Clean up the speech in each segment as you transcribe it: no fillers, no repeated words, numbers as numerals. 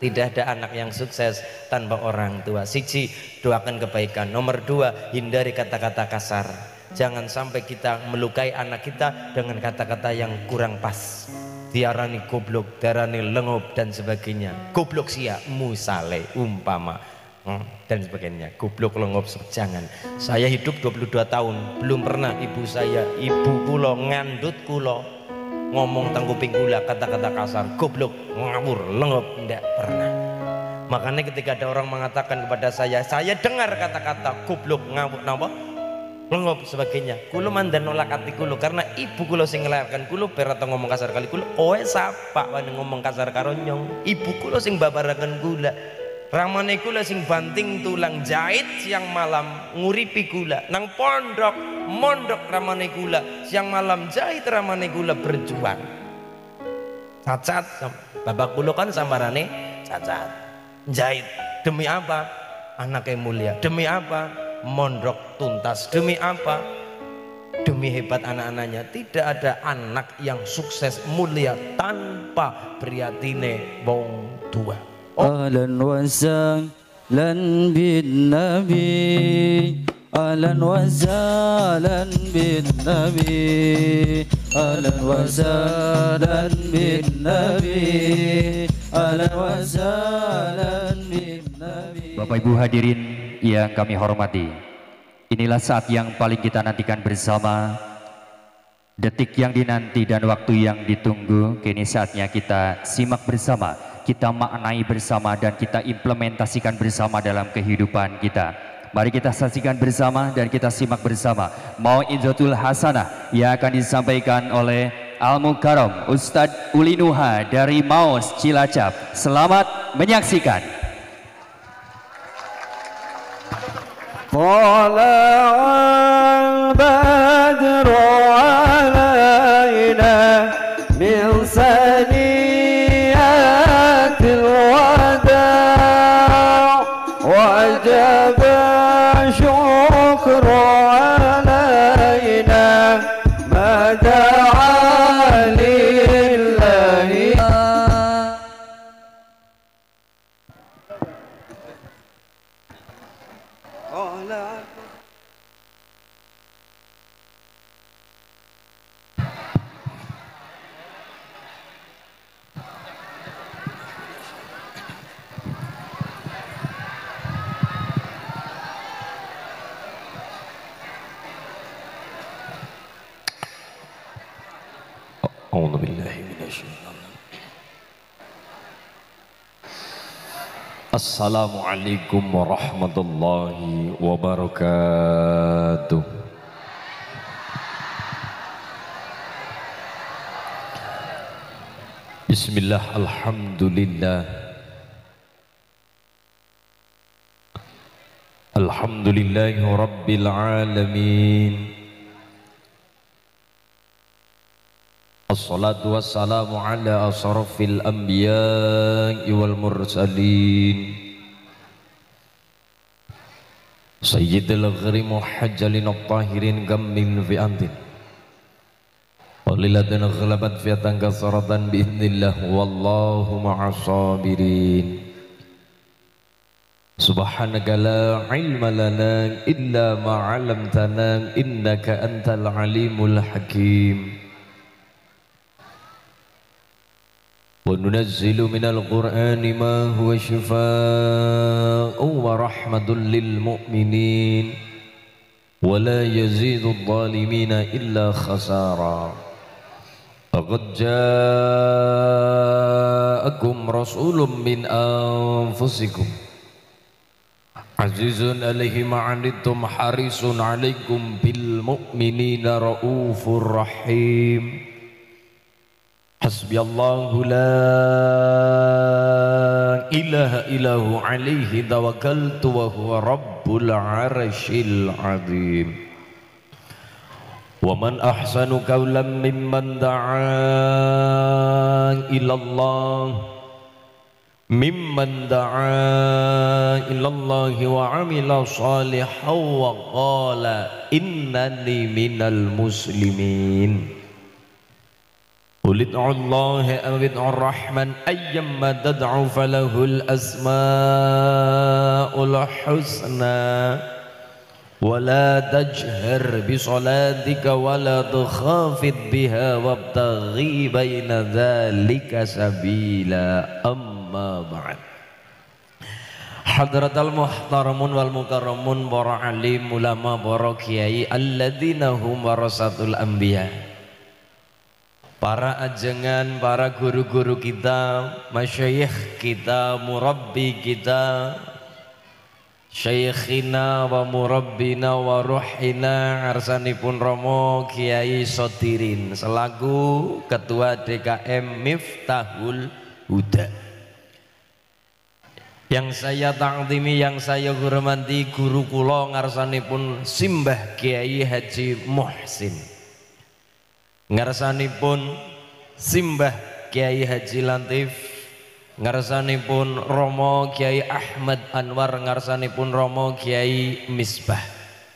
Tidak ada anak yang sukses tanpa orang tua. Siji, doakan kebaikan. Nomor dua, hindari kata-kata kasar. Jangan sampai kita melukai anak kita dengan kata-kata yang kurang pas. Diarani goblok, diarani lengup dan sebagainya. Goblok sia, musale, umpama dan sebagainya. Goblok, lengup, jangan. Saya hidup 22 tahun, belum pernah ibu kula ngandut kula ngomong tang kuping kula kata-kata kasar, goblok, ngawur, lengup, tidak pernah. Makanya ketika ada orang mengatakan kepada saya dengar kata-kata goblok, ngawur, napa, lengup, sebagainya, kula mandan nolak hati kula karena ibu kula sing nglairkan kula ber atau ngomong kasar kali kula, oe sapa wani ngomong kasar karo nyong. Ibu kula sing babaraken kula, ramane kula sing banting tulang jahit siang malam nguripi kula nang mondok ramane kula siang malam jahit ramane kula berjuang. Cacat babak kula kan sambarane cacat jahit demi apa? Anaknya mulia. Demi apa? Mondok tuntas. Demi apa? Demi hebat anak-anaknya. Tidak ada anak yang sukses mulia tanpa priyatine wong tua. Ahlan wa sahlan bin nabi, ahlan wa sahlan bin nabi, ahlan wa sahlan bin nabi, ahlan wa sahlan bin nabi. Bapak Ibu hadirin yang kami hormati, inilah saat yang paling kita nantikan bersama, detik yang dinanti dan waktu yang ditunggu. Kini saatnya kita simak bersama, kita maknai bersama, dan kita implementasikan bersama dalam kehidupan kita. Mari kita saksikan bersama dan kita simak bersama Mau'izatul Hasanah yang akan disampaikan oleh Al-Mukarram Ustadz Ulinuha dari Maus Cilacap. Selamat menyaksikan. Tala'al badru alaina min saniyatil wada' wajaba syukru alaina mada'a lillahi. Assalamualaikum warahmatullahi wabarakatuh. Bismillah, alhamdulillah, alhamdulillahi rabbil alamin. Assalatu wassalamu ala asrafil anbiya'i wal mursalin sayyidil ghari muhajjalin at-tahirin gammin fi'antin walilatin ghalabat fi'atan kasaratan bi'idnillah wallahu ma'asabirin. Subhanaka la ilma lana illa ma'alamtana innaka antal alimul hakim. وَنُنَزِّلُ مِنَ الْقُرْآنِ مَا هُوَ شِفَاءٌ وَرَحْمَةٌ لِلْمُؤْمِنِينَ وَلَا يَزِيدُ الظَّالِمِينَ إِلَّا خَسَارًا. فَقَدْ جَاءَكُمْ رَسُولٌ مِّنْ أَنفُسِكُمْ عَزِيزٌ عَلَيْهِ مَا عَنِتُّمْ حَرِيصٌ عَلَيْكُمْ بِالْمُؤْمِنِينَ رَءُوفٌ رَحِيمٌ. Hasbiyallahu la ilaha illahu alaihi tawakkaltu wa huwa rabbul arsyil azim. Wa man ahsanu qawlan mimman da'a ilallahi wa amila salihan wa qala innani minal muslimin. قل ادعوا الله أو ادعوا الرحمن أيما تدعوا فله الأسماء الحسنى ولا تجهر بصلاتك ولا تخافت بها وابتغي بين ذلك سبيلا أما بعد. Hadratal muhtaramun wal mukarramun, para alim ulama, para kiai alladzina hum warasatul anbiya, para ajengan, para guru-guru kita, masyayikh kita, murabbi kita, syekhina wa murabbina wa ruhina arsanipun Romo Kiai Sodirin selaku Ketua DKM Miftahul Huda. Yang saya ta'zimi, yang saya hormati guru kula ngarsanipun Simbah Kiai Haji Muhsin, ngarsanipun Simbah Kiai Haji Latif, ngarsanipun Romo Kiai Ahmad Anwar, ngarsanipun Romo Kiai Misbah,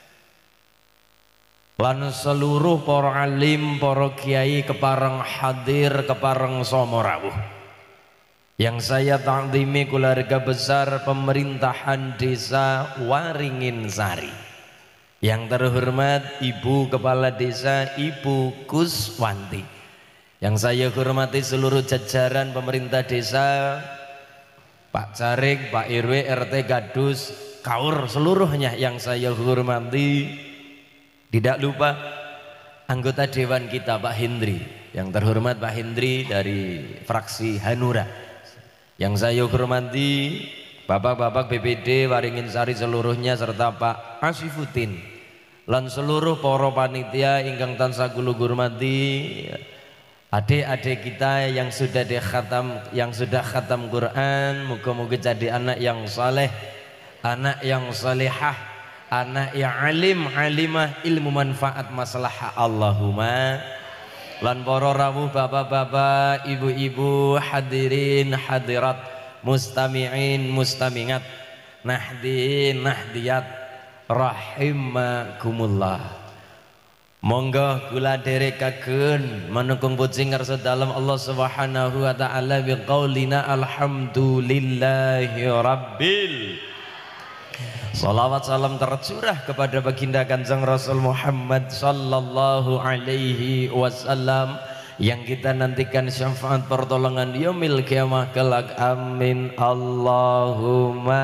lan seluruh para alim, para kiai kepareng hadir, kepareng somorawuh. Yang saya ta'zimi keluarga besar pemerintahan desa Waringin Sari, yang terhormat Ibu Kepala Desa Ibu Kuswanti, yang saya hormati seluruh jajaran pemerintah desa, Pak Carik, Pak RW, RT, Gadus, Kaur, seluruhnya yang saya hormati. Tidak lupa anggota dewan kita Pak Hendri, yang terhormat Pak Hendri dari fraksi Hanura, yang saya hormati bapak-bapak BPD Waringin Sari seluruhnya, serta Pak Asifuddin lan seluruh para panitia ingkang tansah kula hormati, adik-adik kita yang sudah khatam Quran, muga-muga jadi anak yang saleh, anak yang salihah, anak yang alim, alimah, ilmu manfaat maslahah, Allahumma. Lan para rawuh, bapak-bapak, ibu-ibu, hadirin, hadirat, mustami'in, mustamingat, nahdin, nahdiyat, rahimakumullah. Monggo kula derekaken manungkung puji ngarsa dalam Allah Subhanahu wa taala biqaulina alhamdulillahi rabbil. Salawat salam tercurah kepada baginda Kanjeng Rasul Muhammad sallallahu alaihi wasallam yang kita nantikan syafaat pertolongan yaumil qiyamah kelak, amin Allahumma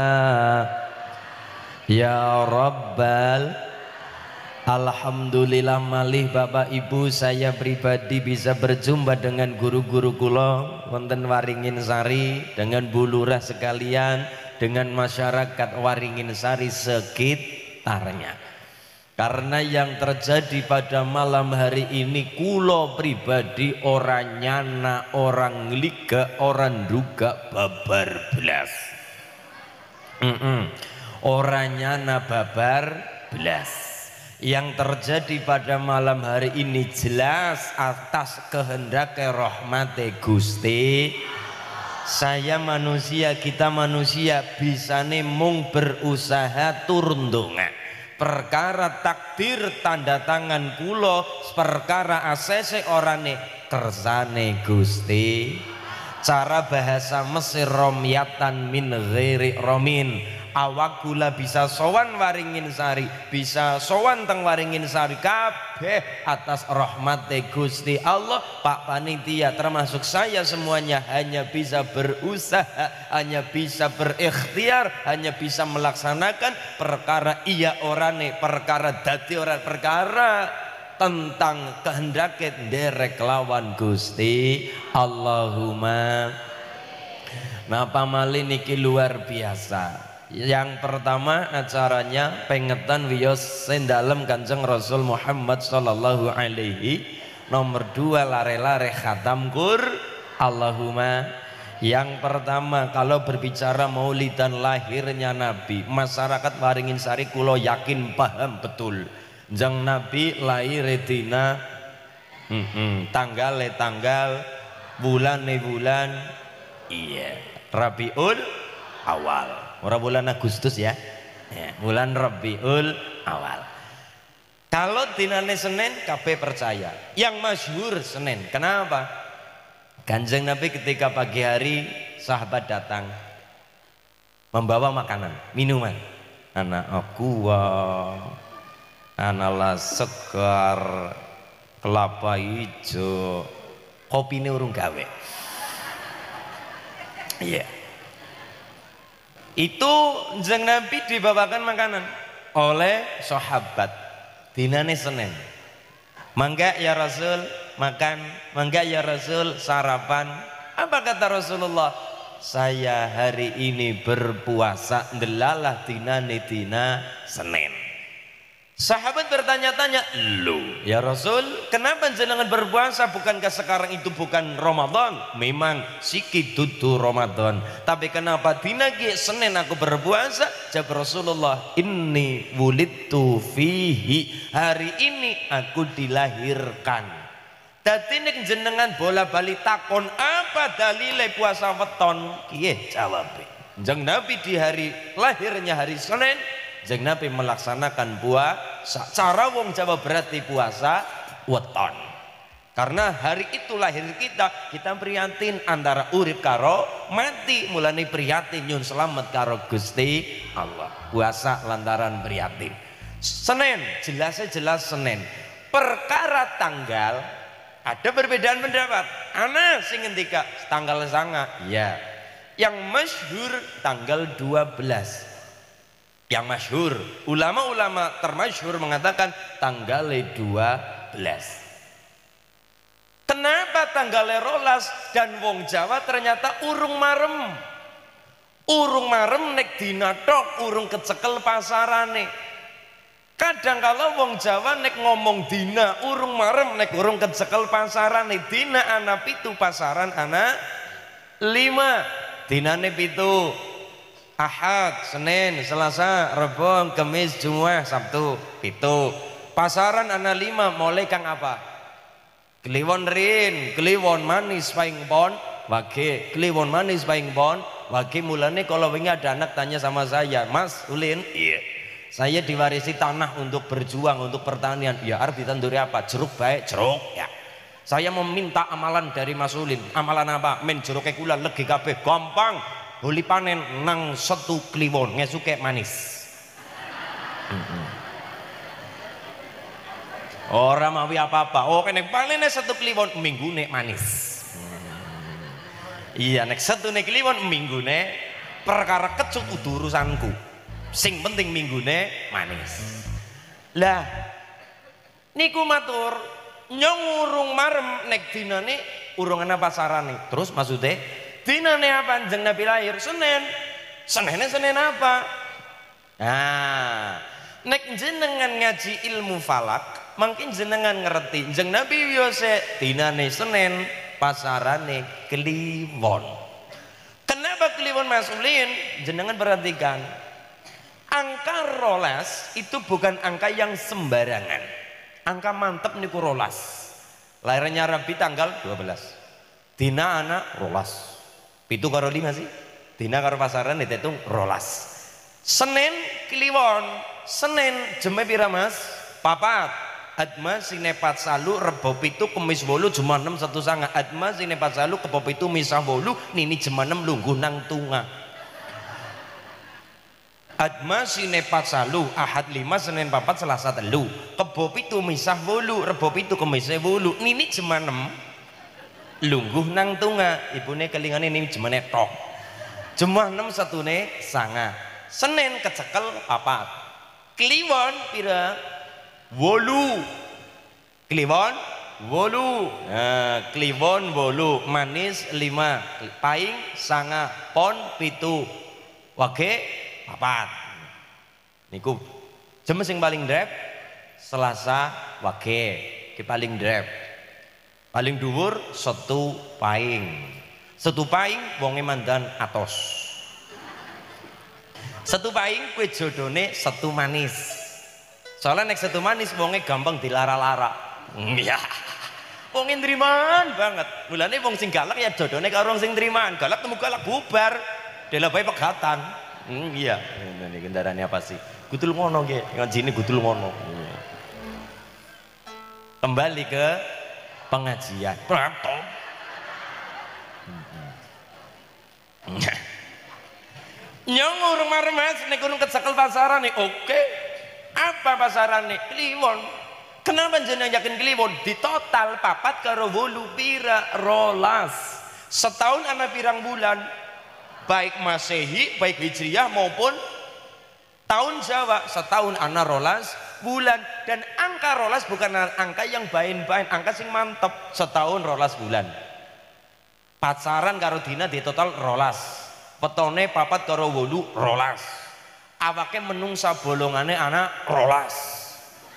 ya rabbal. Alhamdulillah malih Bapak Ibu, saya pribadi bisa berjumpa dengan guru-guru kula wonten Waringin Sari, dengan Bu Lurah sekalian, dengan masyarakat Waringin Sari sekitarnya. Karena yang terjadi pada malam hari ini, kulo pribadi orang nyana, orang liga, orang duga babar belas. Orang nyana babar belas. Yang terjadi pada malam hari ini jelas atas kehendak rahmate Gusti. Saya manusia, kita manusia bisane mung berusaha turun donga. Perkara takdir tanda tangan kulo, perkara asese orane kersane Gusti. Cara bahasa Mesir romyatan min ghairi romin. Awak kula bisa sowan Waringin Sari, bisa sowan teng Waringin Sari kabeh atas rahmate Gusti Allah. Pak panitia termasuk saya semuanya hanya bisa berusaha, hanya bisa berikhtiar, hanya bisa melaksanakan perkara iya orane, perkara dadi ora, perkara tentang kehendak derek lawan Gusti. Allahumma. Napa malih niki luar biasa. Yang pertama acaranya pengetan wiyos sendalem Kanjeng Rasul Muhammad sallallahu alaihi. Nomor 2 lare-lare khatam Qur. Allahumma. Yang pertama kalau berbicara maulidan lahirnya Nabi, masyarakat Waringin Sari kulo yakin paham betul. Jeng Nabi lahir dina tanggal bulan iya Rabiul Awal. Ora bulan Agustus ya, bulan Rabiul Awal. Kalau dinane Senin kabeh percaya, yang masyhur Senin. Kenapa? Kanjeng Nabi ketika pagi hari sahabat datang membawa makanan, minuman. Anak aqua, analah segar, kelapa hijau, kopi ini urung gawe. Iya. Itu Kanjeng Nabi dibawakan makanan oleh sahabat. Dinane Senin. Mangga ya Rasul makan, mangga ya Rasul sarapan. Apa kata Rasulullah? Saya hari ini berpuasa ndelalah dinane dina Senin. Sahabat bertanya-tanya, "Loh, ya Rasul, kenapa jenengan berpuasa? Bukankah sekarang itu bukan Ramadan?" Memang sikit dudu Ramadan, tapi kenapa dina ki Senin aku berpuasa? Jawab Rasulullah, "Inni wulidtu fihi." Hari ini aku dilahirkan. Dadi nek jenengan bola-bali takon apa dalile puasa weton? Kiye jawabe? Kanjeng Nabi di hari lahirnya hari Senin, Kanjeng Nabi melaksanakan puasa. Cara wong Jawa berarti puasa weton. Karena hari itu lahir kita prihatin antara urip karo mati. Mulane prihatin nyun selamat karo Gusti Allah. Puasa lantaran prihatin. Senin, jelas Senin. Perkara tanggal ada perbedaan pendapat. Ana sing ngendika tanggal sanga, ya. Yang masyhur tanggal 12. Yang masyhur, ulama-ulama termasyhur mengatakan tanggal 12. Kenapa tanggal 12 dan wong Jawa ternyata urung marem? Urung marem nek dina tok urung kecekel pasarane. Kadang kalau wong Jawa nek ngomong dina urung marem nek urung kecekel pasarane. Dina ana 7 pasaran ana 5. Dinane 7. Ahad, Senin, Selasa, Rebo, Kamis, Jumat, Sabtu, 7. Pasaran ana 5 mulai kang apa? Kliwon rin, kliwon manis paing pon, wage, kliwon manis paing pon, wage. Mulane kalau wingi ada anak tanya sama saya, "Mas Ulin, iya. Saya diwarisi tanah untuk berjuang untuk pertanian." Ya, arep ditanduri apa? Jeruk baik, jeruk ya. Saya meminta amalan dari Mas Ulin. Amalan apa? Men jeruk kula legi kabeh, gampang. Boli panen nang 1 kliwon ngesuke manis. Ora mawi apa-apa. Oh, nek panene 1 kliwon minggune manis. Iya, nek 1 kliwon minggune perkara kecut kudu urusanku. Sing penting minggune manis. Lah niku matur nyong urung marem nek dinane urung ana pasarane. Terus maksudnya dinane apa? Kanjeng Nabi lahir Senin. Senin apa? Nah, nek jenengan ngaji ilmu falak, mungkin jenengan ngerti. Kanjeng Nabi yose dinane Senin, pasarane kliwon. Kenapa kliwon Mas Ulin? Jenengan perhatikan. Angka 12 itu bukan angka yang sembarangan. Angka mantep niku 12. Lahirnya Rabi tanggal 12. Dina anak 12. 7 karo 5 sih. Dina karo pasaran ditetung 12. Senin kliwon. Senin jeme pira Mas? 4. Adma sine 4 salu Rebo 7 Kemis 8 Jumat 6 1 sanga. Adma sine 4 salu Kebo 7 Misah 8 Nini Jumat 6 lungguh nang tunga. Adma sine 4 salu Ahad 5 Senin 4 Selasa 3 Kebo 7 Misah 8 Rebo 7 Kemis 8 Nini Jumat 6 lungguh nang tunga. Ibune kelingane ini jemene tok. Jumat 6 satune sanga. Senin kecekel 4. Kliwon pira? 8. Kliwon 8. Nah, kliwon 8, manis 5, paing sanga, pon 7, wage 4. Niku jam sing paling drep Selasa wage ki paling drep. Paling dhuwur 1 paing. 1 paing wonge mandan atos. 1 paing kue jodone 1 manis. Soalnya nek 1 manis wonge gampang dilara-lara. Iya. Wonge nriman banget. Mulane wong sing galak ya jodone karo wong sing nriman. Galak temu galak bubar. Dela bae pegatan. Iya. Ini kendaraannya apa sih? Gudul ngono nggih. Ngajine gudul ngono. Kembali ke pengajian. Nyong urung marmes nek urung kecekel pasarane. Oke. Apa pasarane? Kliwon. Kenapa jenengan yakin kliwon? Di total papat karo 8 pira 12. Setahun ana pirang bulan? Baik Masehi, baik Hijriyah maupun tahun Jawa. Setahun ana 12 bulan, dan angka 12 bukan angka yang bain-bain, angka sing mantep. Setahun 12 bulan. Pacaran karo dina di total 12. Petone papat karo 8 12. Awake menungsa bolongane anak 12.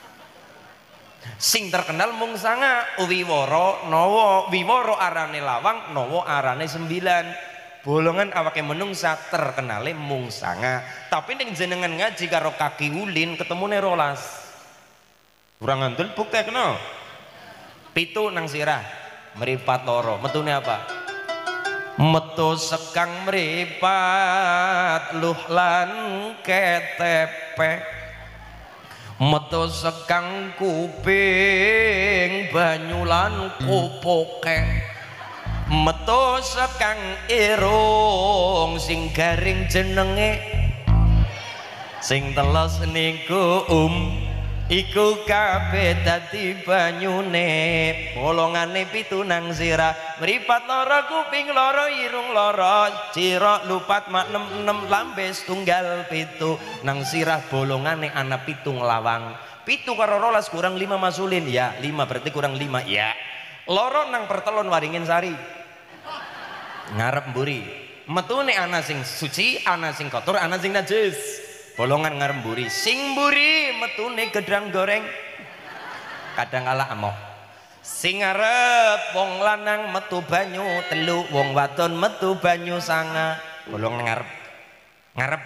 Sing terkenal mung sanga Wiworo Nawa. Wiworo arane lawang, Nawa arane 9. Bolongan awake menungsa terkenale mung sanga. Tapi ning jenengan ngaji karo kaki ulin ketemune 12. Kurang ngandel buktekno. 7 nang sirah, mripat loro. Metune apa? Metu sekang mripat luh lan ketepe, metu sekang kuping banyu lan kupoke, metu sekang irung sing garing jenenge, sing teles niku iku kabeh dadi banyune. Bolongane 7 nang sirah, mripat loro kuping loro irung loro, cira lupat mak 6 lambe setunggal 7 nang sirah. Bolongane ana 7 lawang. 7 karo 12 kurang 5 masulin ya, 5 berarti kurang 5 ya. Loro nang pertelon Waringin Sari ngarep mburi. Metune ana sing suci, ana sing kotor, ana sing najis. Bolongan ngarep mburi, sing mburi metune gedang goreng kadang kala amoh. Sing ngarep wong lanang metu banyu 3, wong wadon metu banyu 9. Bolongan ngarep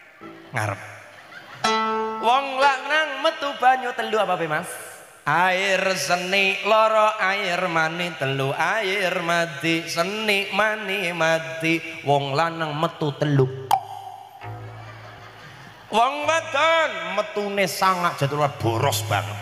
wong lanang metu banyu 3 apa be Mas? Air seni loro, air mani 3, air mati seni mani mati. Wong lanang metu 3, wong wadon metune 9 jatuh boros banget.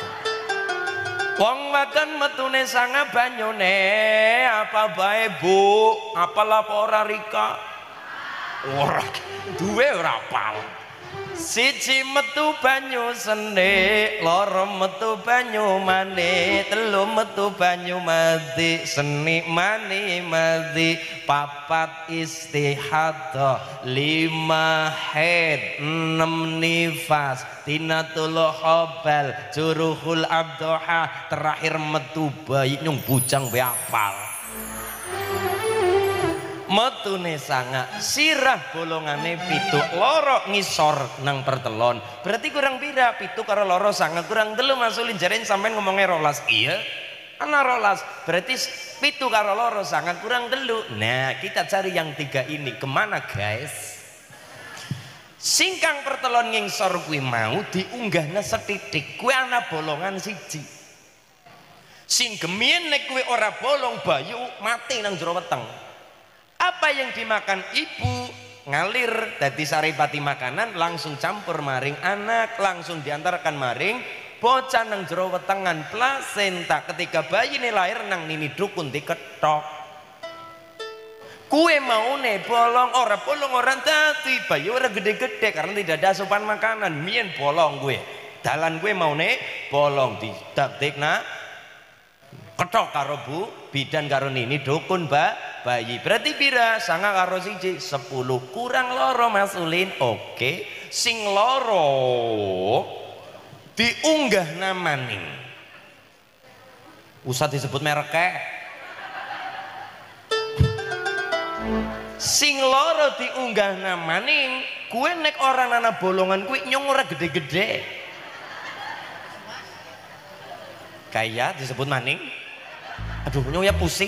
Wong wadon metune 9 banyune apa bae Bu? Apal apa ora Rika? Ora duwe ora apal. Siji metu banyu seni, loro metu banyu mani, 3 metu banyu mati seni mani mati. 4 istihadah, 5 haid, 6 nifas, tinatul hobal, juruhul abdoha, terakhir metu bayi nyung bujang be apal. Metune 9 sirah bolongane 7, loro ngisor nang pertelon. Berarti kurang pira? 7 karo loro 9 kurang 3 masulin. Jaren sampean ngomongnya 12. Iya ana 12, berarti 7 karo loro 9 kurang 3. Nah kita cari yang 3 ini kemana guys? Singkang pertelon ngisor kuwi mau diunggahna setitik, kuwi ana bolongan siji. Sing gemien nek kuwi ora bolong bayu mati nang jero weteng. Apa yang dimakan ibu ngalir dadi saripati makanan, langsung campur maring anak, langsung diantarkan maring bocah nang jero wetengan plasenta. Ketika bayi ini lahir nang nini dukun diketok. Kue maune bolong ora dadi bayi ora gede-gede karena tidak ada asupan makanan. Mien bolong gue, dalan gue maune bolong didaktekna ketok karo bu bidan karo nini dukun bayi. Berarti pira? 9 karo 1 10, kurang loro masulin. Oke, sing loro diunggah namaning. Usah disebut mereke. Sing loro diunggah namaning, kue nek orang nana bolongan kue nyong ora gede-gede. Kayak disebut maning. Aduh nyong ya pusing.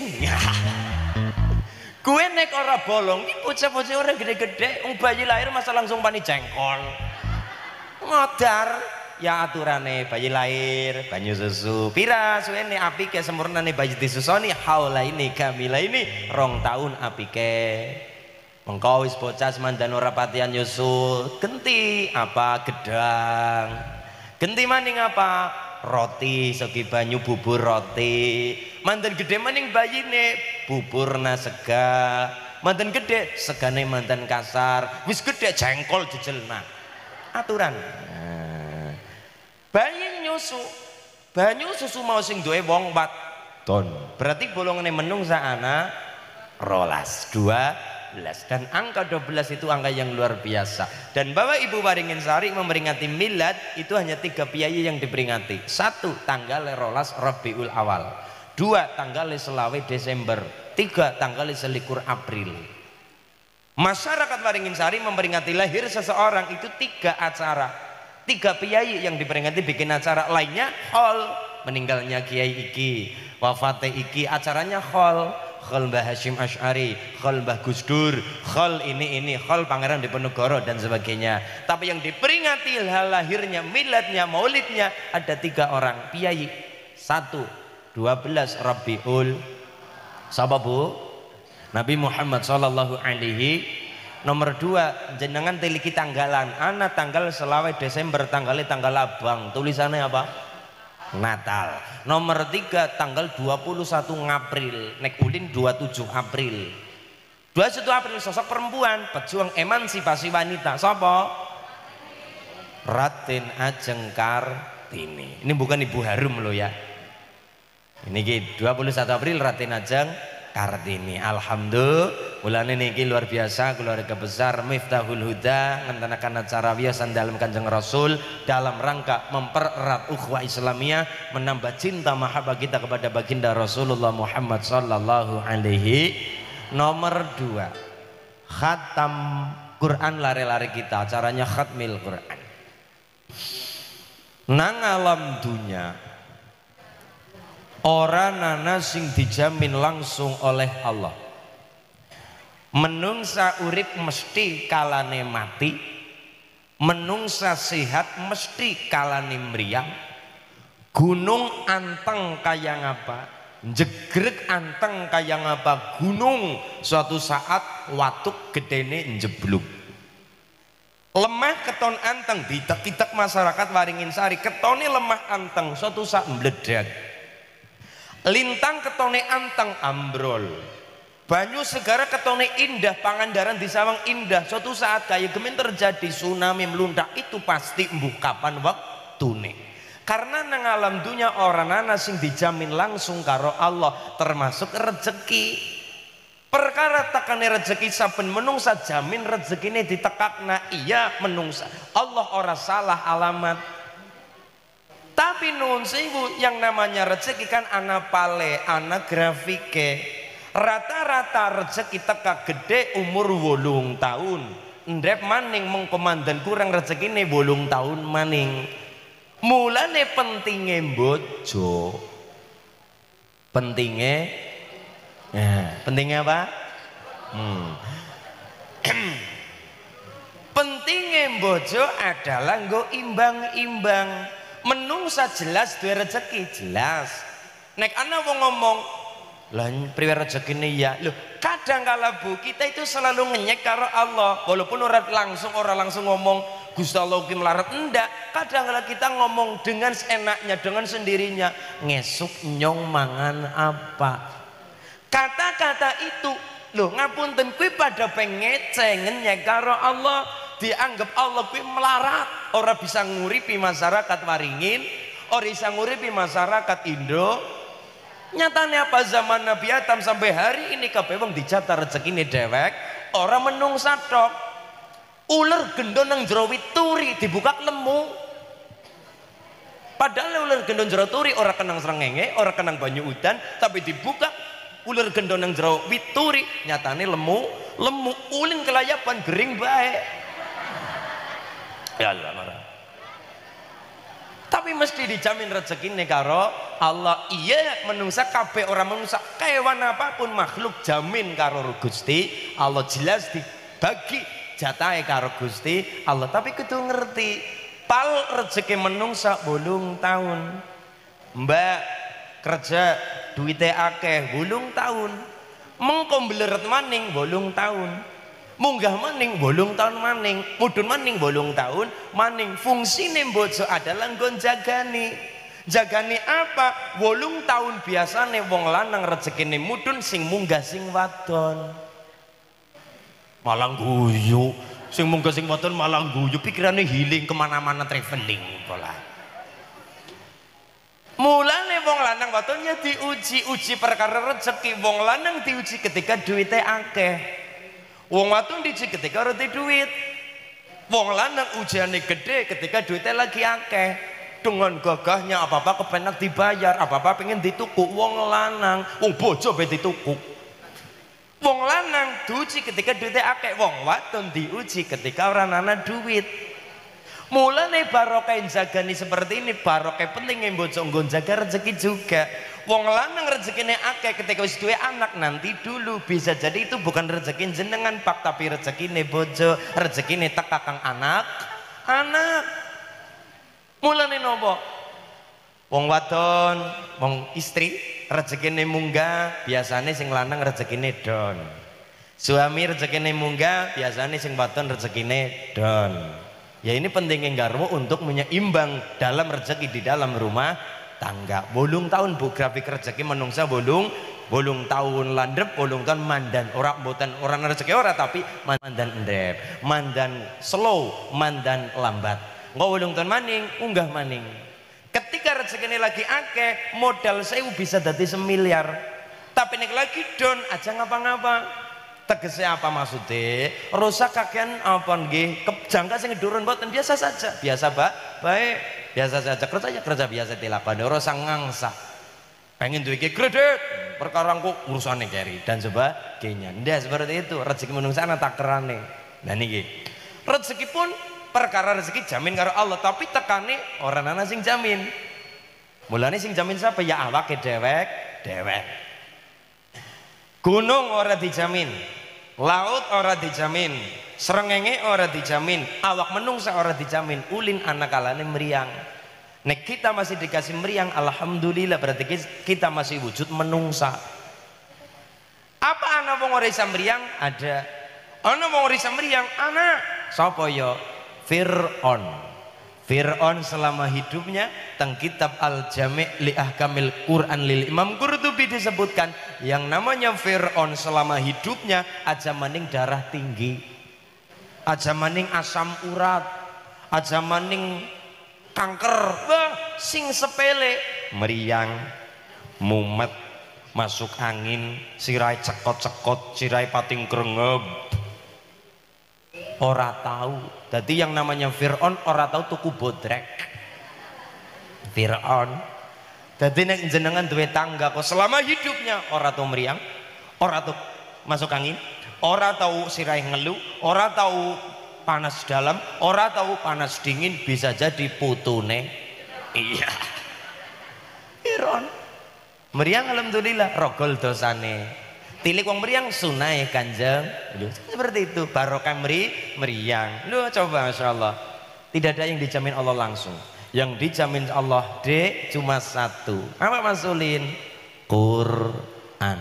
Kue nek ora bolong, ini bocah-bocah ora gede-gede. Bayi lahir masa langsung pani jengkol. Ngodar. Ya aturane bayi lahir banyu susu pira suwene apike sempurnane bayi disusoni haula ini kamila ini 2 tahun apike. Mengko wis bocah semandan ora patian nyusu, genti apa gedang, genti maning apa roti segi banyu bubur roti, mantan gede maning bayine buburna sega, mantan gede segane mantan kasar, wis gede jengkol jejelna aturan. Bayi nyusu banyu susu mau sing duwe wong wadon berarti bolongane menungsa ana 12 dan angka 12 itu angka yang luar biasa. Dan Bapak Ibu Waringin Sari memperingati milad itu hanya 3 piyayi yang diperingati. 1 tanggal 12 Rabiul Awal, 2 tanggal 20 Desember, 3 tanggal 21 April. Masyarakat Waringin Sari memperingati lahir seseorang itu 3 acara, 3 piyayi yang diperingati bikin acara. Lainnya hol, meninggalnya kiai iki, wafatnya iki, acaranya hol Mbah Hashim Asy'ari, khol Mbah Gus Dur, khol ini, khol Pangeran Diponegoro dan sebagainya. Tapi yang diperingati lahirnya, miladnya, maulidnya ada 3 orang piyayi. 1 12 Rabiul sapa Bu? Nabi Muhammad sallallahu alaihi. Nomor 2 jenengan tiliki tanggalan, ana tanggal 20 Desember, tanggal abang, tulisannya apa? Natal. Nomor 3 tanggal 21 April, nek ulin 27 April. 21 April sosok perempuan pejuang emansipasi wanita. Sapa? Raden Ajeng Kartini. Ini bukan Ibu Harum loh ya. Ini 21 April Raden Ajeng Kartini. Alhamdulillah bulan ini luar biasa, keluarga besar Miftahul Huda ngentanakan acara wiasan dalam Kanjeng Rasul dalam rangka mempererat ukhuwah Islamiyah, menambah cinta mahabbah kita kepada baginda Rasulullah Muhammad sallallahu alaihi. Nomor 2 khatam Quran lari-lari kita, acaranya khatmil Quran. Nang alam dunya orang nana sing dijamin langsung oleh Allah. Menungsa urip mesti kalane mati, menungsa sehat mesti kalane mriyang. Gunung anteng kaya ngapa, jegrek anteng kaya ngapa gunung, suatu saat watuk gedene njebluk. Lemah keton anteng ditek-itek masyarakat Waringin Sari, ketone lemah anteng suatu saat meledak. Lintang ketone anteng ambrol. Banyu segara ketone indah, Pangandaran di Sawang indah, suatu saat kayak gemin terjadi tsunami melundak, itu pasti embuh kapan waktune. Karena nang alam dunya orang ana sing dijamin langsung karo Allah, termasuk rezeki. Perkara takane rezeki saben menungsa jamin rezekine ditekakna, iya menungsa. Allah ora salah alamat. Tapi nuwun sewu, yang namanya rezeki kan ana pale, ana grafike. Rata-rata rezeki teka gede umur 8 tahun. Ndrep maning mengkomandan kurang rezekine 8 tahun maning. Mulane pentinge bojo. Pentinge pentingnya apa? Pentinge bojo adalah nggo imbang-imbang. Menungsa jelas duwe rezeki jelas. Nek ana wong ngomong lah priwe rezekine ya. Loh, kadang kala Bu kita itu selalu ngenyek karo Allah, walaupun ora langsung ngomong Gusti Allah ki melarat, enggak. Kadang kala kita ngomong dengan seenaknya, dengan sendirinya, ngesuk nyong mangan apa. Kata-kata itu, loh ngapunten kuwi pada pengece ngenyek karo Allah, dianggap Allah kuwi melarat, ora bisa nguripi masyarakat Waringin, ora bisa nguripi masyarakat Indo. Nyatane apa zaman Nabi Adam sampai hari ini kabeh wong dijatah rezekine dewek, ora menungsa tok. Uler gendon nang jero wituri dibuka lemu. Padahal uler gendon jero turi ora kenang srengenge, ora kenang banyu udan, tapi dibuka uler gendon nang jero wituri nyatane lemu ulin kelayapan gering bae. Ya Allah. Tapi mesti dijamin rezekine karo Allah. Iya menungsa kabeh orang menungsa kewan apapun makhluk jamin karo Gusti Allah, jelas dibagi jatahe karo Gusti Allah. Tapi kudu ngerti pal rezeki menungsa 8 tahun. Mbak kerja duite akeh 8 tahun. Mengko mbleret maning 8 tahun. Munggah maning 8 tahun maning, mudhun maning 8 tahun maning. Fungsine bojo adalah nggon jagani. Jagani apa? 8 tahun biasane wong lanang rezekine mudhun, sing munggah sing wadon. Malah guyu, sing munggah sing wadon malah guyu, pikirane healing kemana-mana traveling pola. Mulane wong lanang wadon ya diuji perkara rezeki. Wong lanang diuji ketika duitnya akeh. Wong wadon diuji ketika roti duit. Wong lanang ujiane gede ketika duitnya lagi akeh. Dengan gagahnya apa-apa kepenak dibayar, apa-apa pengen dituku. Wong lanang, wong bojo be dituku. Wong lanang diuji ketika duitnya akeh, wong wadon diuji ketika orang ana duit. Mulane barokah jagani seperti ini, barokah penting yang bojo nggon jaga rezeki juga. Wong lanang rezekine akeh ketika wis duwe anak nanti dulu, bisa jadi itu bukan rezeki jenengan Pak, tapi rezekine bojo, rezekine teka kang anak. Mulane nopo? Wong wadon, wong istri rezekine munggah, biasane sing lanang rezekine don. Suami rezekine munggah, biasane sing wadon rezekine don. Ya ini pentingnya garwo untuk menyeimbang dalam rezeki di dalam rumah tangga. 8 tahun Bu grafik rezeki menungsa bolung tahun landrep, 8 tahun mandan. Orang rezeki ora tapi mandan endrep, mandan slow, mandan lambat. Nggak 8 tahun maning, unggah maning. Ketika rezeki ini lagi akeh, modal 1000 bisa dadi 1 miliar. Tapi ini lagi don aja ngapa-ngapa. Tegesnya apa maksudnya? Rusak kakean apa nggih? Kejangka sing durun mboten biasa saja. Biasa baik, biasa saja. Kerja biasa dilakoni, ora usah ngangsa. Pengen duwe kredit, perkara engko urusane keri dan sebagainya. Ndak seperti itu. Rezeki menungsa ana takerane. Nah niki. Rezeki pun perkara rezeki jamin karo Allah, tapi tekane orang ana sing jamin. Mulane sing jamin siapa? Ya awake dewek. Gunung ora dijamin, laut ora dijamin, srengenge ora dijamin, awak menungsa ora dijamin, ulin anak kalane meriang. Nek kita masih dikasih meriang, alhamdulillah, berarti kita masih wujud menungsa. Apa anak wong ora isa meriang? Ada. Ana wong ora isa meriang, anak sapa ya? Fir'aun selama hidupnya teng kitab Al-Jami' li Ahkamil Quran lil Imam Qurtubi disebutkan yang namanya Fir'aun selama hidupnya aja maning darah tinggi, aja maning asam urat, aja maning kanker, wah sing sepele, meriang, mumet, masuk angin, sirai cekot-cekot, sirai pating krengeb, ora tahu. Jadi yang namanya Fir'aun ora tahu tuku bodrek. Fir'aun. Jadi nek jenengan duwe tangga kok selama hidupnya ora tahu meriang, ora tahu masuk angin, ora tahu sirai ngeluh, ora tahu panas dalam, ora tahu panas dingin, bisa jadi putune. Iya. Fir'aun. Meriang alhamdulillah rogol dosane. Tilik wong meriang sunai Kanjeng. Seperti itu barokah meriang. Lu coba Masya Allah. Tidak ada yang dijamin Allah langsung. Yang dijamin Allah cuma satu. Apa Mas Ulin? Quran.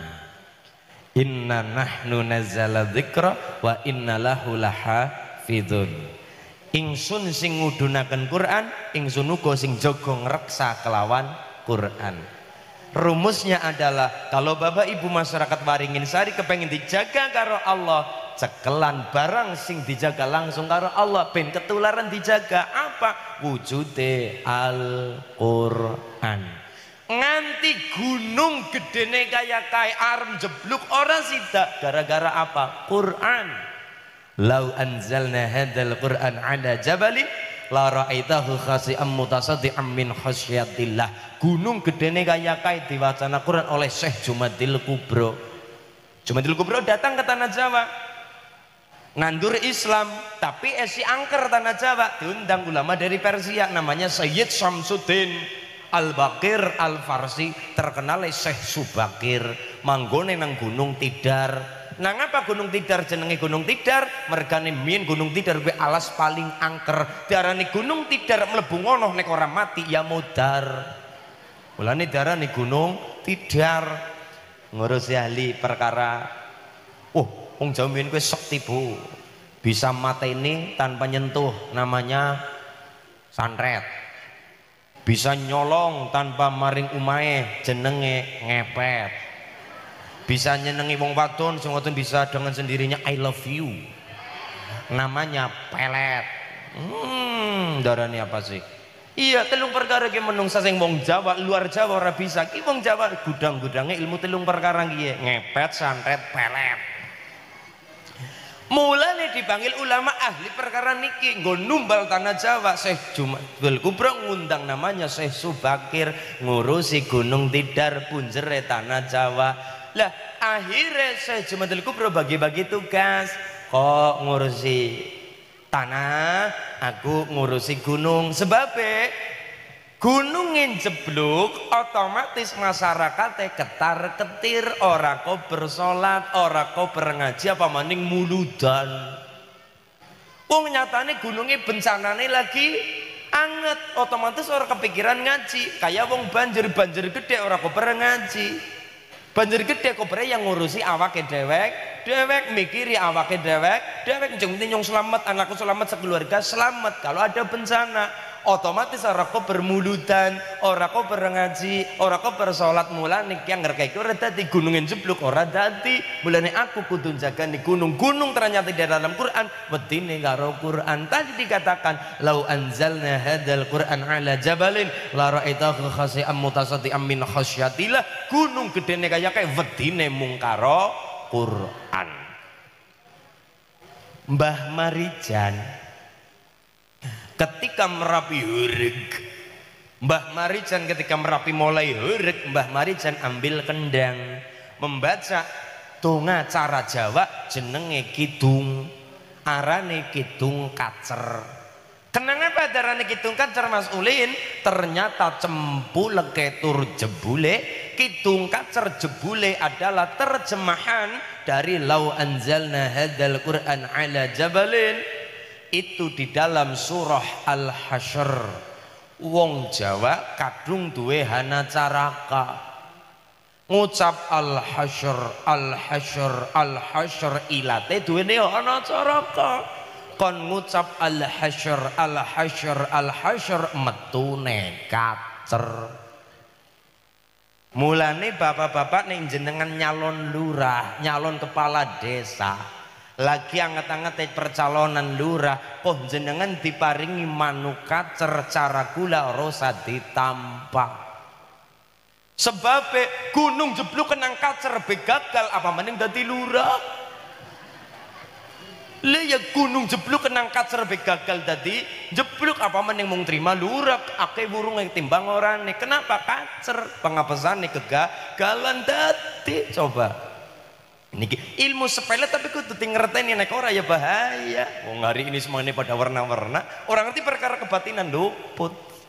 Inna nahnu nazzala dzikra wa inna lahu lahafidun. Ingsun sing ngudhunaken Quran, ingsun uga sing jaga ngreksa kelawan Quran. Rumusnya adalah kalau bapak ibu masyarakat Waringin Sari kepengen dijaga karo Allah, cekelan barang sing dijaga langsung karo Allah, ben ketularan dijaga apa? Wujude Al-Quran. Nganti gunung gedene kaya arem jebluk ora sida gara-gara apa? Quran. Lau anzalna hadzal Quran ala jabalin la ra'aitahu khasi'am mutasaddi'am min khasyatillah. Gunung gedene kaya diwacana Quran oleh Syekh Jumadil Kubro. Jumadil Kubro datang ke tanah Jawa nandur Islam, tapi esi angker tanah Jawa, diundang ulama dari Persia namanya Sayyid Syamsuddin Al-Baqir Al-Farsi, terkenal Syekh Subakir, manggone nang Gunung Tidar. Nah ngapa Gunung Tidar jenenge Gunung Tidar? Mergane mien Gunung Tidar kuwi alas paling angker. Diarani Gunung Tidar mlebu ngono nek ora mati ya mudar. Mulane diarani Gunung Tidar. Ngurusi ahli perkara. Wong Jawa mien kuwi sekti Bu. Bisa mateni tanpa nyentuh, namanya santet. Bisa nyolong tanpa maring umahe, jenenge ngepet. Bisa nyenengi wong wadon, sing wadon bisa dengan sendirinya I love you. Namanya pelet. Darane apa sih? Iya, telung perkara ki menungsa sing wong Jawa, luar Jawa ora bisa. Ki wong Jawa gudang-gudange ilmu telung perkara ki, ngepet, santet, pelet. Mulane dipanggil ulama ahli perkara niki nggo numbal tanah Jawa. Syekh Jumadil Kubra ngundang namanya Syekh Subakir ngurusi Gunung Tidar punjere tanah Jawa. Lah akhirnya Syekh Jumadil Kubra bagi-bagi tugas. Kok ngurusi tanah, aku ngurusi gunung. Sebabnya gunungin jeblok, otomatis masyarakatnya ketar ketir, ora kau bersolat, ora kau berngaji, apa maning muludan. Wong nyatane gunungnya bencanane lagi anget, otomatis orang kepikiran ngaji. Kayak wong banjir gede, ora kau ngaji. Banjir gede kau yang ngurusi awake dewek mikiri awake dewek njeng nyong selamat, anakku selamat, sekeluarga selamat. Kalau ada bencana otomatis ora kok bermuludan, ora kok berengaji, ora kok bersolat. Mulane yang ngerkei ora dadi gunungin jeblok, ora dadi. Mulane aku kudu jagani gunung-gunung ternyata di dalam Quran wedine karo Quran. Tadi dikatakan lau anzalna hadzal Quran ala jabalin la ra'aitahu khashi'an mutasaddian min khasyatillah. Gunung gedene kaya wedine mung karo Quran. Mbah Marijan ketika Merapi hureg, Mbah Marijan ketika Merapi mulai hureg, Mbah Marijan ambil kendang membaca donga cara Jawa jenenge kidung, arane kidung kacer. Kenapa darane kidung kacer Mas Ulin? Ternyata cempuleke tur jebule, kidung kacer jebule adalah terjemahan dari lau anzalna hadzal Qur'an ala jabalin. Itu di dalam surah Al-Hasyr. Wong Jawa kadung duwe hana caraka ngucap Al-Hasyr, Al-Hasyr, Al-Hasyr, ilate duwene hana caraka. Kon ngucap Al-Hasyr, Al-Hasyr, Al-Hasyr, metune kacer. Mulane bapak-bapak ning jenengan nyalon lurah, nyalon kepala desa, lagi anget-anget percalonan lurah, kok jenengan diparingi manu kacer cara gula rosa ditampak. Sebab gunung jeblok kenang kacer begagal apa mending dadi lurah. Le ya gunung jeblok kenang kacer begagal dadi jeblok apa mending mung terima lurah. Akeh burung yang timbang orane. Kenapa kacer? Pengapesane kegagalan dadi. Coba niki ilmu sepele tapi kudu ngerteni nek ora ya bahaya. Wong hari ini semuanya pada warna-warna, orang ngerti perkara kebatinan luput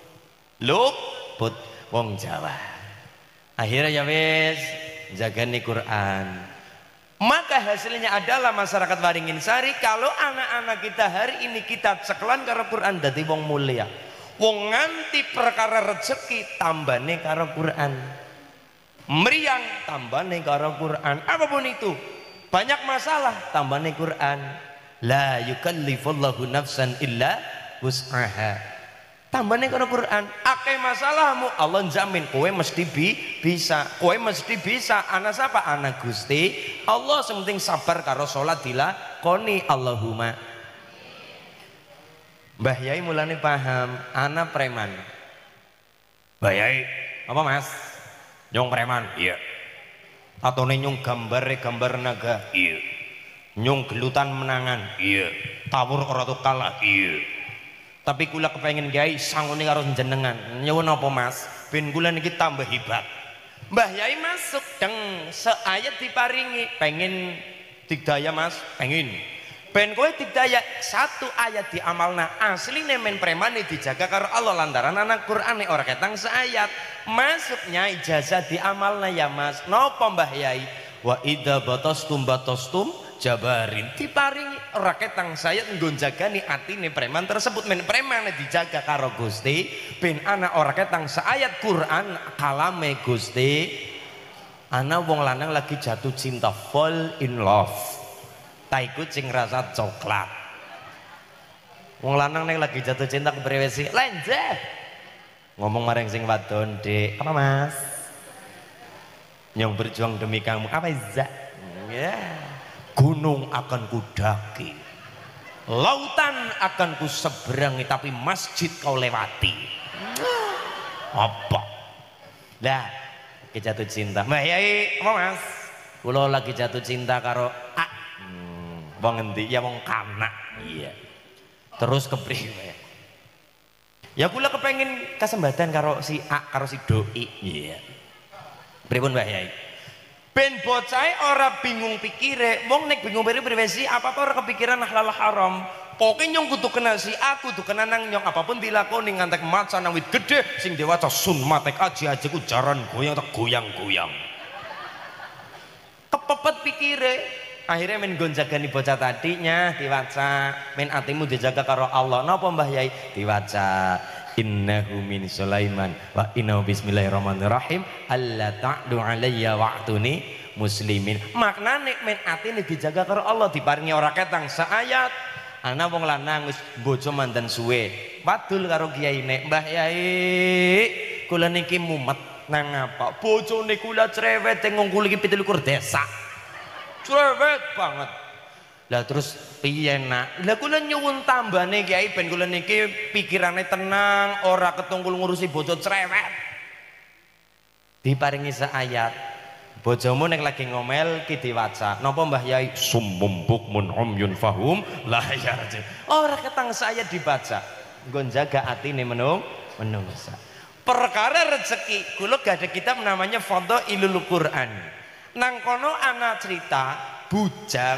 wong Jawa. Akhirnya ya wis jagani Quran. Maka hasilnya adalah masyarakat Waringin Sari kalau anak-anak kita hari ini kita cekelan karo Quran dadi wong mulia. Wong nganti perkara rezeki tambane karo Quran. Meriang tambane karo Quran. Apapun itu banyak masalah tambane Quran. La yukallifullahu nafsan illa wus'aha. Tambane karo Quran. Akeh masalahmu Allah jamin kowe mesti bisa. Kowe mesti bisa. Ana sapa? Ana Gusti Allah. Sementing sabar karo salat dilakoni. Allahumma. Mbah Yai mulane paham. Ana preman. Mbah Yai apa Mas? Nyong preman, iya. Atau nyong gambar naga, iya. Nyong gelutan menangan, iya. Tawur ora tuh kalah, iya. Tapi kula kepengen Yai sangune karo jenengan. Nyuwun apa Mas? Ben kula niki tambah hebat. Mbah Yai masuk deng seayat diparingi. Pengen digdaya Mas? Pengen. Ben kowe digdaya satu ayat diamalna asline men premane dijaga karo Allah lantaran anak Qur'ane ora ketang seayat. Masuknya ijazah diamalna ya Mas. Napa Mbah Yai? Wa idza batastum jabarin diparingi ora ketang sayat nggon jagani atine preman tersebut. Men premane dijaga karo Gusti ben anak ora ketang seayat Quran kalame Gusti. Ana wong lanang lagi jatuh cinta, fall in love. Tak ikut sing rasa coklat. Wong lanang nek lagi jatuh cinta keprewesi lenjeh ngomong marang sing wadon, "Dek, apa Mas? Yang berjuang demi kamu apa Iza?" Ya, gunung akan kudaki, lautan akan ku seberangi, tapi masjid kau lewati. Apa? Lah, jatuh cinta. Mbah Yai, apa Mas? Kula lagi jatuh cinta karo A. Wong endi? Ya wong Kana. Iya. Terus kepriwe? Ya kula kepengin kesempatan karo si A karo si Doi. Iya. Pripun Mbah Yai? Ben bocahe ora bingung pikire, wong nek bingung priwe sih apa ora kepikiran halal haram. Pokoke nyong kudu kena si aku kudu kena nang nyong, apapun dilakoni ngantek maca nang wit gede sing dewaca sun matek aji ku jaran goyang tak goyang-goyang. Kepepet pikire, akhirnya men gonjagani bocah tadinya diwaca, men atimu dijaga karo Allah. Napa Mbah Yai? Diwaca innahu min Sulaiman wa innahu bismillahirrahmanirrahim alla ta'du alayya wa'tuni muslimin. Maknane men atine dijaga karo Allah, diparingi ora ketang saayat. Ana wong lanang wis bojo mandan suwe, wadul karo kiyaine, "Mbah Yai, kula niki mumet nang apa? Bojone kula cerewet teng kula iki 17 desa." Cerewet banget. Lah terus piye nak? Lah kula nyuwun tambane Kiai ben kula niki pikirane tenang, ora ketungkul ngurusi bojo cerewet. Diparingi seayat. Bojomu nek lagi ngomel ki diwaca. Napa Mbah Yai? Summum bukmun umyun fahum la yarji. Ora ketang saya dibaca. Nggo jaga atine menungsa. Perkara rezeki, kula gak ada kitab namanya Fadhailul Quran. Nang kono ana cerita bujang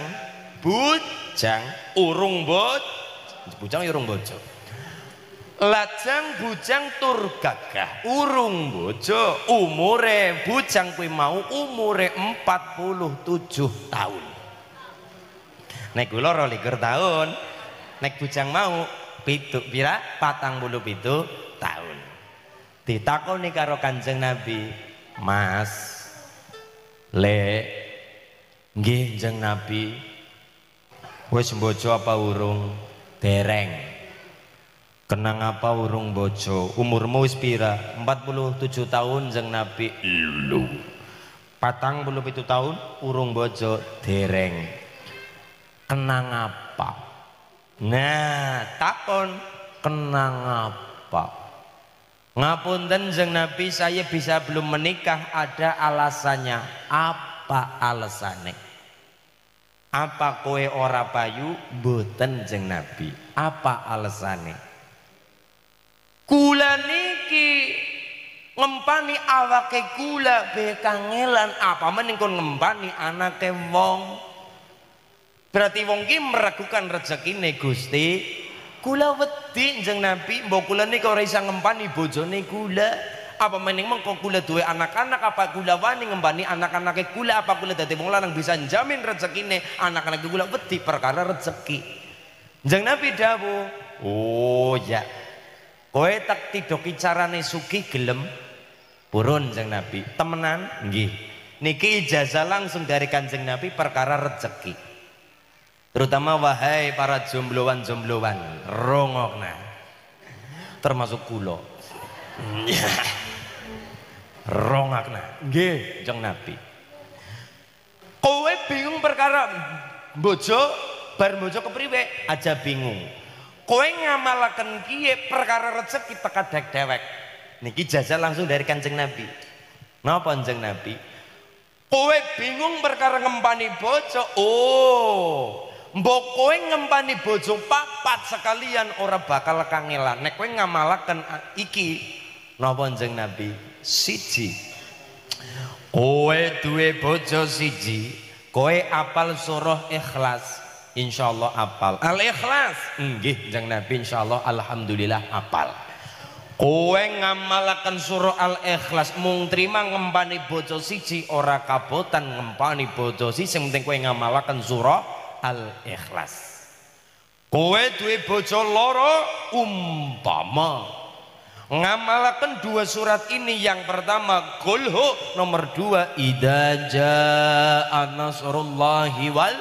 urung bujang ya urung bojo. Lajang bujang tur gagah urung bojo, umure bujang kuwi mau umure 47 tahun. Nek kula 22 tahun, nek bujang mau pira 47 tahun. Ditakoni karo Kanjeng Nabi, "Mas, le nggih Kanjeng Nabi, wis bojo apa urung?" "Dereng." "Kenang apa urung bojo? Umurmu wis pira?" 47 tahun Kanjeng Nabi. "Lho, 47 tahun urung bojo?" "Dereng." "Kenang apa?" Nah, takon kenang apa? "Ngapunten Kanjeng Nabi, saya bisa belum menikah, ada alasannya." "Apa alasannya?" "Apa kowe ora payu?" "Mboten Kanjeng Nabi." "Apa alasannya?" "Kula niki ngempani awake kula be kangelan, apa meneh kon ngempani anake wong." Berarti wong ki meragukan rezekine Gusti. "Kula wedi Kanjeng Nabi, mbok kula niki ora isa ngempani bojone kula. Apa meneh mengko kula duwe anak-anak, apa kula wani ngempani anak-anake kula, apa kula dadi wong lanang bisa njamin rezekine anak-anak kula, wedi perkara rezeki." Kanjeng Nabi dawuh, "Oh ya, kowe tak tidoki carane sugih gelem?" "Purun Kanjeng Nabi." "Temenan?" "Nggih." Niki ijazah langsung dari Kanjeng Nabi perkara rezeki. Terutama wahai para jombloan-jombloan, rongokna. Termasuk kula. Rongokna. Nggih Kanjeng Nabi. Kowe bingung perkara bojo, bar bojo kepriwe? Aja bingung. Kowe ngamalaken kiye perkara rezeki teka dewek. Niki jasa langsung dari Kanjeng Nabi. Napa Kanjeng Nabi? Kowe bingung perkara ngempani bojo. Oh, mbok kowe ngempani bojo papat sekalian ora bakal kangelan. Nek kowe ngamalaken iki, napa Kanjeng Nabi? Siji, kowe duwe bojo siji, kowe apal surah Ikhlas. Insyaallah apal Al-Ikhlas. Nggih Kanjeng Nabi, insyaallah alhamdulillah apal. Kowe ngamalaken surah Al-Ikhlas, mung trima ngempani bojo siji, ora kabotan ngempani bojo siji, sing penting kowe ngamalaken surah Al-Ikhlas. Kowe duwe bojo loro, umpama ngamalaken dua surat ini, yang pertama Qulhu, nomor 2 Idza jaa nasrullahi wal.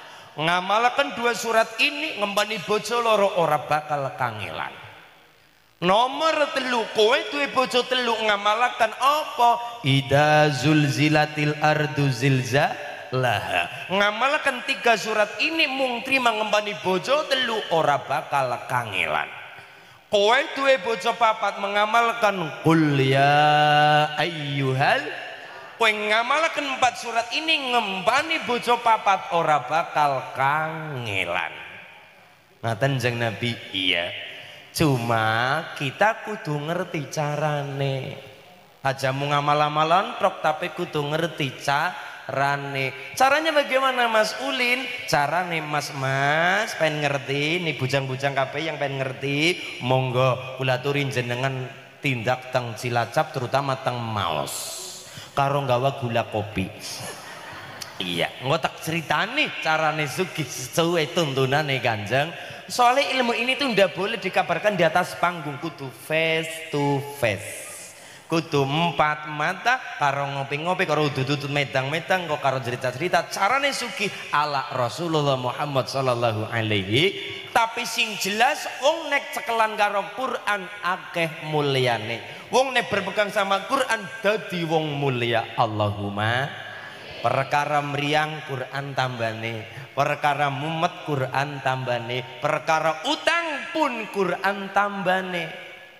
Ngamalaken dua surat ini ngempani bojo loro ora bakal kangelan. Nomor telu, kowe duwe bojo telu ngamalaken apa? Idza zulzilatil ardu zilzalaha. Ngamalaken 3 surat ini mung trima ngembani bojo telu ora bakal kangelan. Kowe duwe bojo 4 mengamalkan qul ya ayyuhal, kowe ngamalkan 4 surat ini ngembani bojo 4 ora bakal kangelan. Ngaten Kanjeng Nabi, iya. Cuma kita kudu ngerti carane. Aja mau ngamal-amalan trok tapi kudu ngerti carane. Caranya bagaimana Mas Ulin? Carane Mas pengen ngerti nih bujang-bujang kabeh yang pengen ngerti, monggo kula aturin jenengan tindak teng Cilacap terutama teng Maos. Karo nggawa gula kopi. Iya, engko tak ceritani carane sugih sesuai tuntunane Kanjeng. Soalnya ilmu ini tuh ndak boleh dikabarkan di atas panggung, kudu face to face. Kudu 4 mata karo ngopi-ngopi karo udut-udut medang-medang kok karo cerita-cerita carane sugih ala Rasulullah Muhammad sallallahu alaihi. Tapi sing jelas wong nek cekelan karo Quran akeh mulyane. Wong nek berpegang sama Quran dadi wong mulia. Allahumma. Perkara meriang Quran tambane, perkara mumet Quran tambane, perkara utang pun Quran tambane.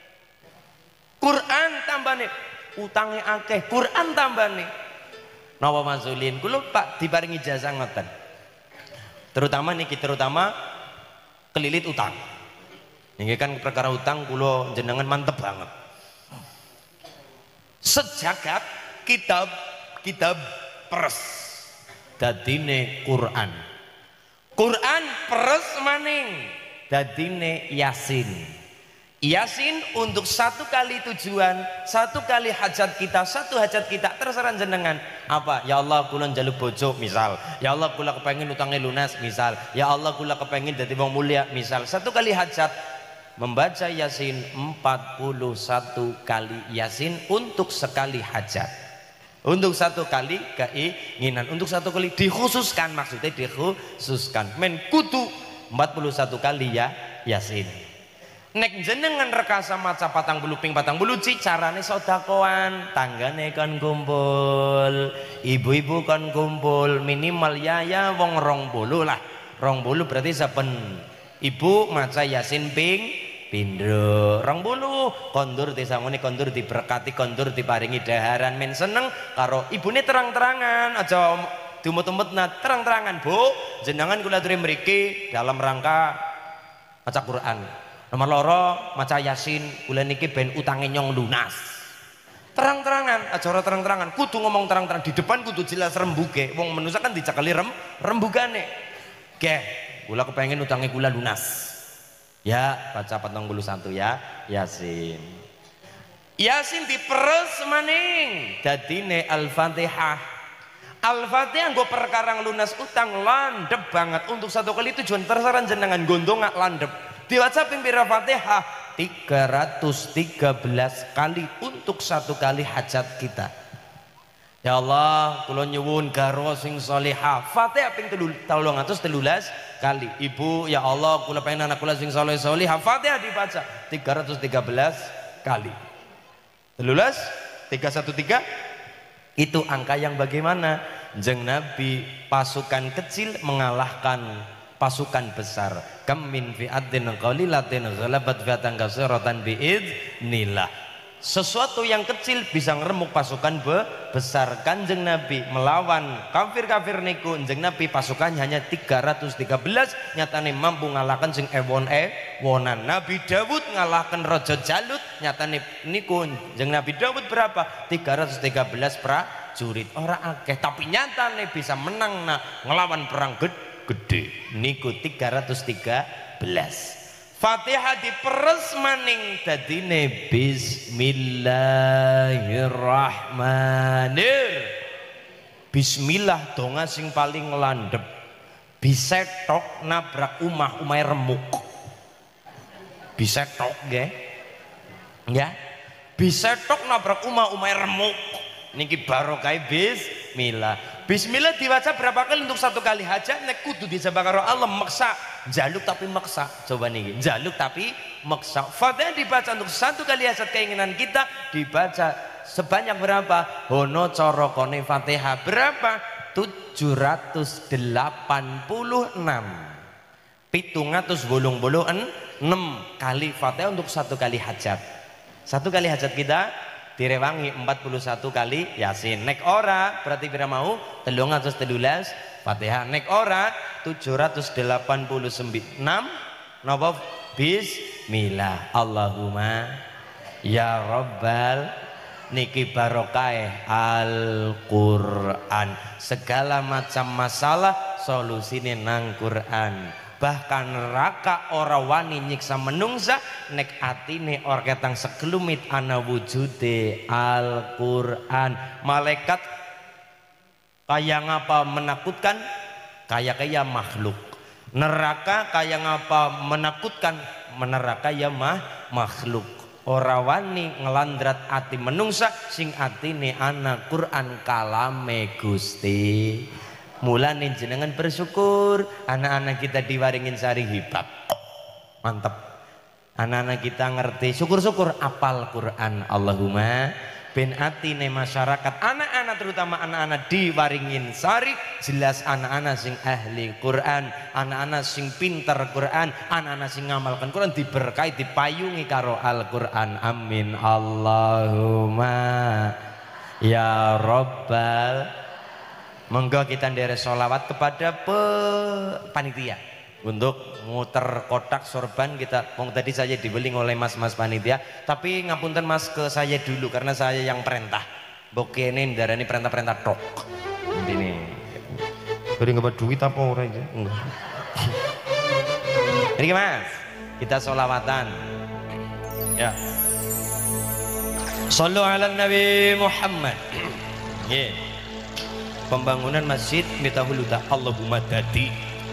Quran tambane, utange akeh Quran tambane. Napa Mas Ulin? Kula Pak diparingi ijazah ngoten. Terutama kelilit utang. Ini kan perkara utang kula jenengan mantep banget. Sejagat kitab peres dadine Quran. Quran peres maning dadine Yasin. Yasin untuk 1 kali tujuan, 1 kali hajat kita, 1 hajat kita terserah jenengan. Apa? Ya Allah kula njaluk bojo misal. Ya Allah kula kepengin utangnya lunas misal. Ya Allah kula kepengin dadi wong mulia misal. 1 kali hajat membaca Yasin 41 kali Yasin untuk sekali hajat. Untuk 1 kali keinginan, untuk 1 kali dikhususkan, maksudnya dikhususkan men kudu 41 kali ya Yasin. Nek jenengan rekasa maca 40 ping 40 carane sedekahan, tanggane kon kumpul, ibu-ibu kon kumpul minimal ya wong 20 lah. 20 berarti saben ibu maca Yasin ping pindho 20 kondur disangoni, kondur diberkati, kondur diparingi daharan men seneng karo ibune terang-terangan aja diumut-umutna terang-terangan. Bu jenengan kula aturi mriki dalam rangka maca Quran. Nomor 2 maca Yasin kula niki ben utange nyong lunas. Terang-terangan aja ora terang-terangan, kudu ngomong terang-terang di depan kudu jelas rembuge. Wong manusa kan dicekeli rembugane. Nggih, kula kepengin utange kula lunas. Ya baca 41 ya Yasin. Yasin diperes maning dadine Al-Fatihah. Al-Fatihah nggo perkara lunas utang landep banget. Untuk 1 kali tujuan terserah jenengan gondong landep. Diwaca ping pira Fatihah 313 kali untuk 1 kali hajat kita. Ya Allah kula nyuwun garwa sing salihah Fatihah ping 313 kali. Ibu ya Allah kula pengen anak kula sing saleh salihah Fatihah dibaca 313 kali. 313 itu angka yang bagaimana? Jeng Nabi pasukan kecil mengalahkan pasukan besar. Kam min fi'atin qalilatin ghalabat fi'atan katsiratan biidznillah. Sesuatu yang kecil bisa ngeremuk pasukan besar. Kanjeng Nabi melawan kafir-kafir niku, Kanjeng Nabi pasukannya hanya 313, nyatane mampu ngalahkan sing ewonan. Nabi Daud ngalahkan Raja Jalut, nyatane niku Kanjeng Nabi Daud berapa? 313 prajurit. Ora akeh tapi nyatane bisa menang ngelawan perang gede. Niku 313. Fatihah diperes maning dadine bismillahirrahmanirrahim. Bismillah donga sing paling landep. Bisetok nabrak umah remuk. Bisetok nggih. Ya. Bisetok nabrak umah remuk. Niki barokah bismillah. Bismillah diwaca berapa kali untuk 1 kali hajat nek kudu disebut karo Allah maksa. Jaluk tapi maksa. Coba niki. Jaluk tapi maksa. Fatihah dibaca untuk satu kali hajat keinginan kita, dibaca sebanyak berapa? Hono corokone Fatihah berapa? 786. 786 kali Fatihah untuk satu kali hajat. Satu kali hajat kita direwangi 41 kali Yasin. Nek ora berarti pira mau 313 Fatihah. Nek ora 786 napa bismillah. Allahumma ya rabbal niki barokah Al-Qur'an. Segala macam masalah solusine nang Quran. Bahkan neraka ora wani nyiksa menungsa nek atine ora ketang sekelumit ana wujude Al-Qur'an. Malaikat kaya ngapa menakutkan, kaya makhluk. Neraka kaya ngapa menakutkan, neraka ya makhluk. Ora wani ngelandrat ati menungsa sing atine ana Quran kalame Gusti. Mulane jenengan bersyukur anak-anak kita diwaringin sari hibab. Mantap. Anak-anak kita ngerti, syukur-syukur apal Quran. Allahumma ben atine masyarakat anak-anak terutama anak-anak diwaringin sari jelas anak-anak sing ahli Quran, anak-anak sing pinter Quran, anak-anak sing ngamalkan Quran diberkahi dipayungi karo Al-Quran. Amin Allahumma ya Rabbal. Monggo kita ndere sholawat kepada panitia untuk muter kotak sorban kita. Tadi saya dibeling oleh mas-mas panitia, tapi ngapunten mas ke saya dulu karena saya yang perintah. Bokene ndarani perintah-perintah tok. Ini. Beri nggak duit apa ora aja? Ini mas, kita sholawatan. Ya. Shallu ala Nabi Muhammad. Yeah. Pembangunan masjid mitahuludah Allahumma dadi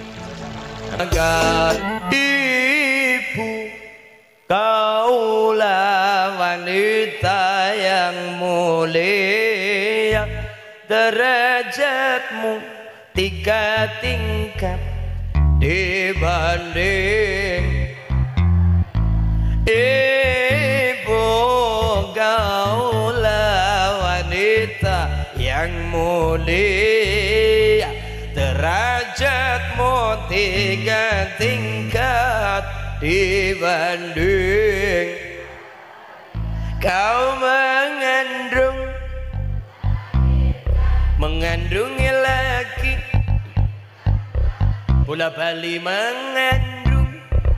agar ibu kaulah wanita yang mulia, derajatmu 3 tingkat dibanding ibu kaulah wanita yang mulia, derajatmu 3 tingkat dibanding kau mengandungi lagi bola bali mengandung.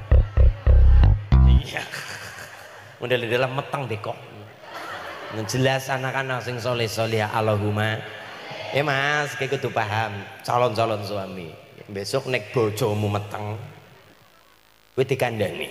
Iya, udah di dalam metang deh kok. Jelas anak-anak sing soleh-soleh. Allahumma mas kayak kudu paham calon-calon suami besok nek bojomu meteng kowe dikandani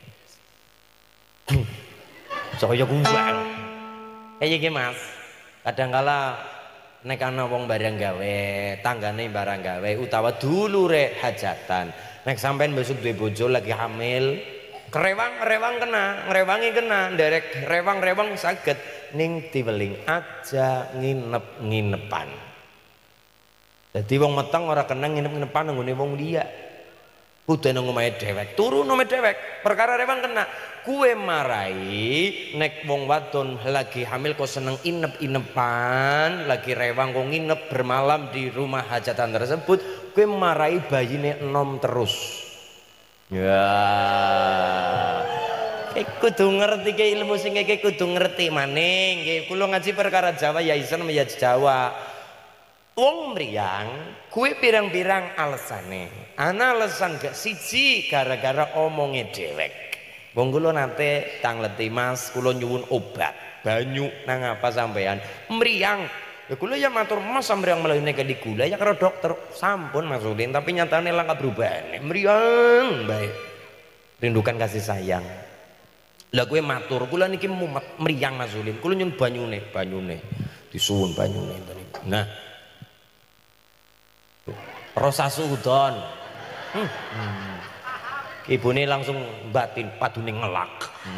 saya kuwang kayak gini mas. Kadangkala nek ana wong barang gawe tanggane barang gawe utawa dulure hajatan nek sampean besok duwe bojo lagi hamil kerewang kena ngrewangi kena nderek rewang saged ning diweling aja nginep-nginepan. Jadi wong meteng ora kena nginep-nginepan nggone wong liya. Kudu nang omahe dhewek, turu nang omahe dhewek. Perkara rewang kena, kuwe marai nek wong wadon lagi hamil kok seneng inep-inepan, lagi rewang kok nginep bermalam di rumah hajatan tersebut, kuwe marai bayine enom terus. Ya. Kudu ngerti ke ilmu sing kudu ngerti maning. Kula ngaji perkara Jawa ya isen ya Jawa. Wong mriyang kuwi pirang-pirang alesane. Ana alasan gak siji gara-gara omonge dhewek. Wong kula nate tangleti Mas, kula nyuwun obat banyu nang apa sampean mriyang. Ya kula ya matur Mas sampeyan mlayu ke di gula ya karo dokter sampun Mas Udin tapi nyatane langkah berubah. Mriyang bae. Rindukan kasih sayang. Lah gue matur kula niki mumet mriyang Mas Ulin kula nyun banyune disuwun banyune. Nah rasa sudon ibune langsung batin padune ngelak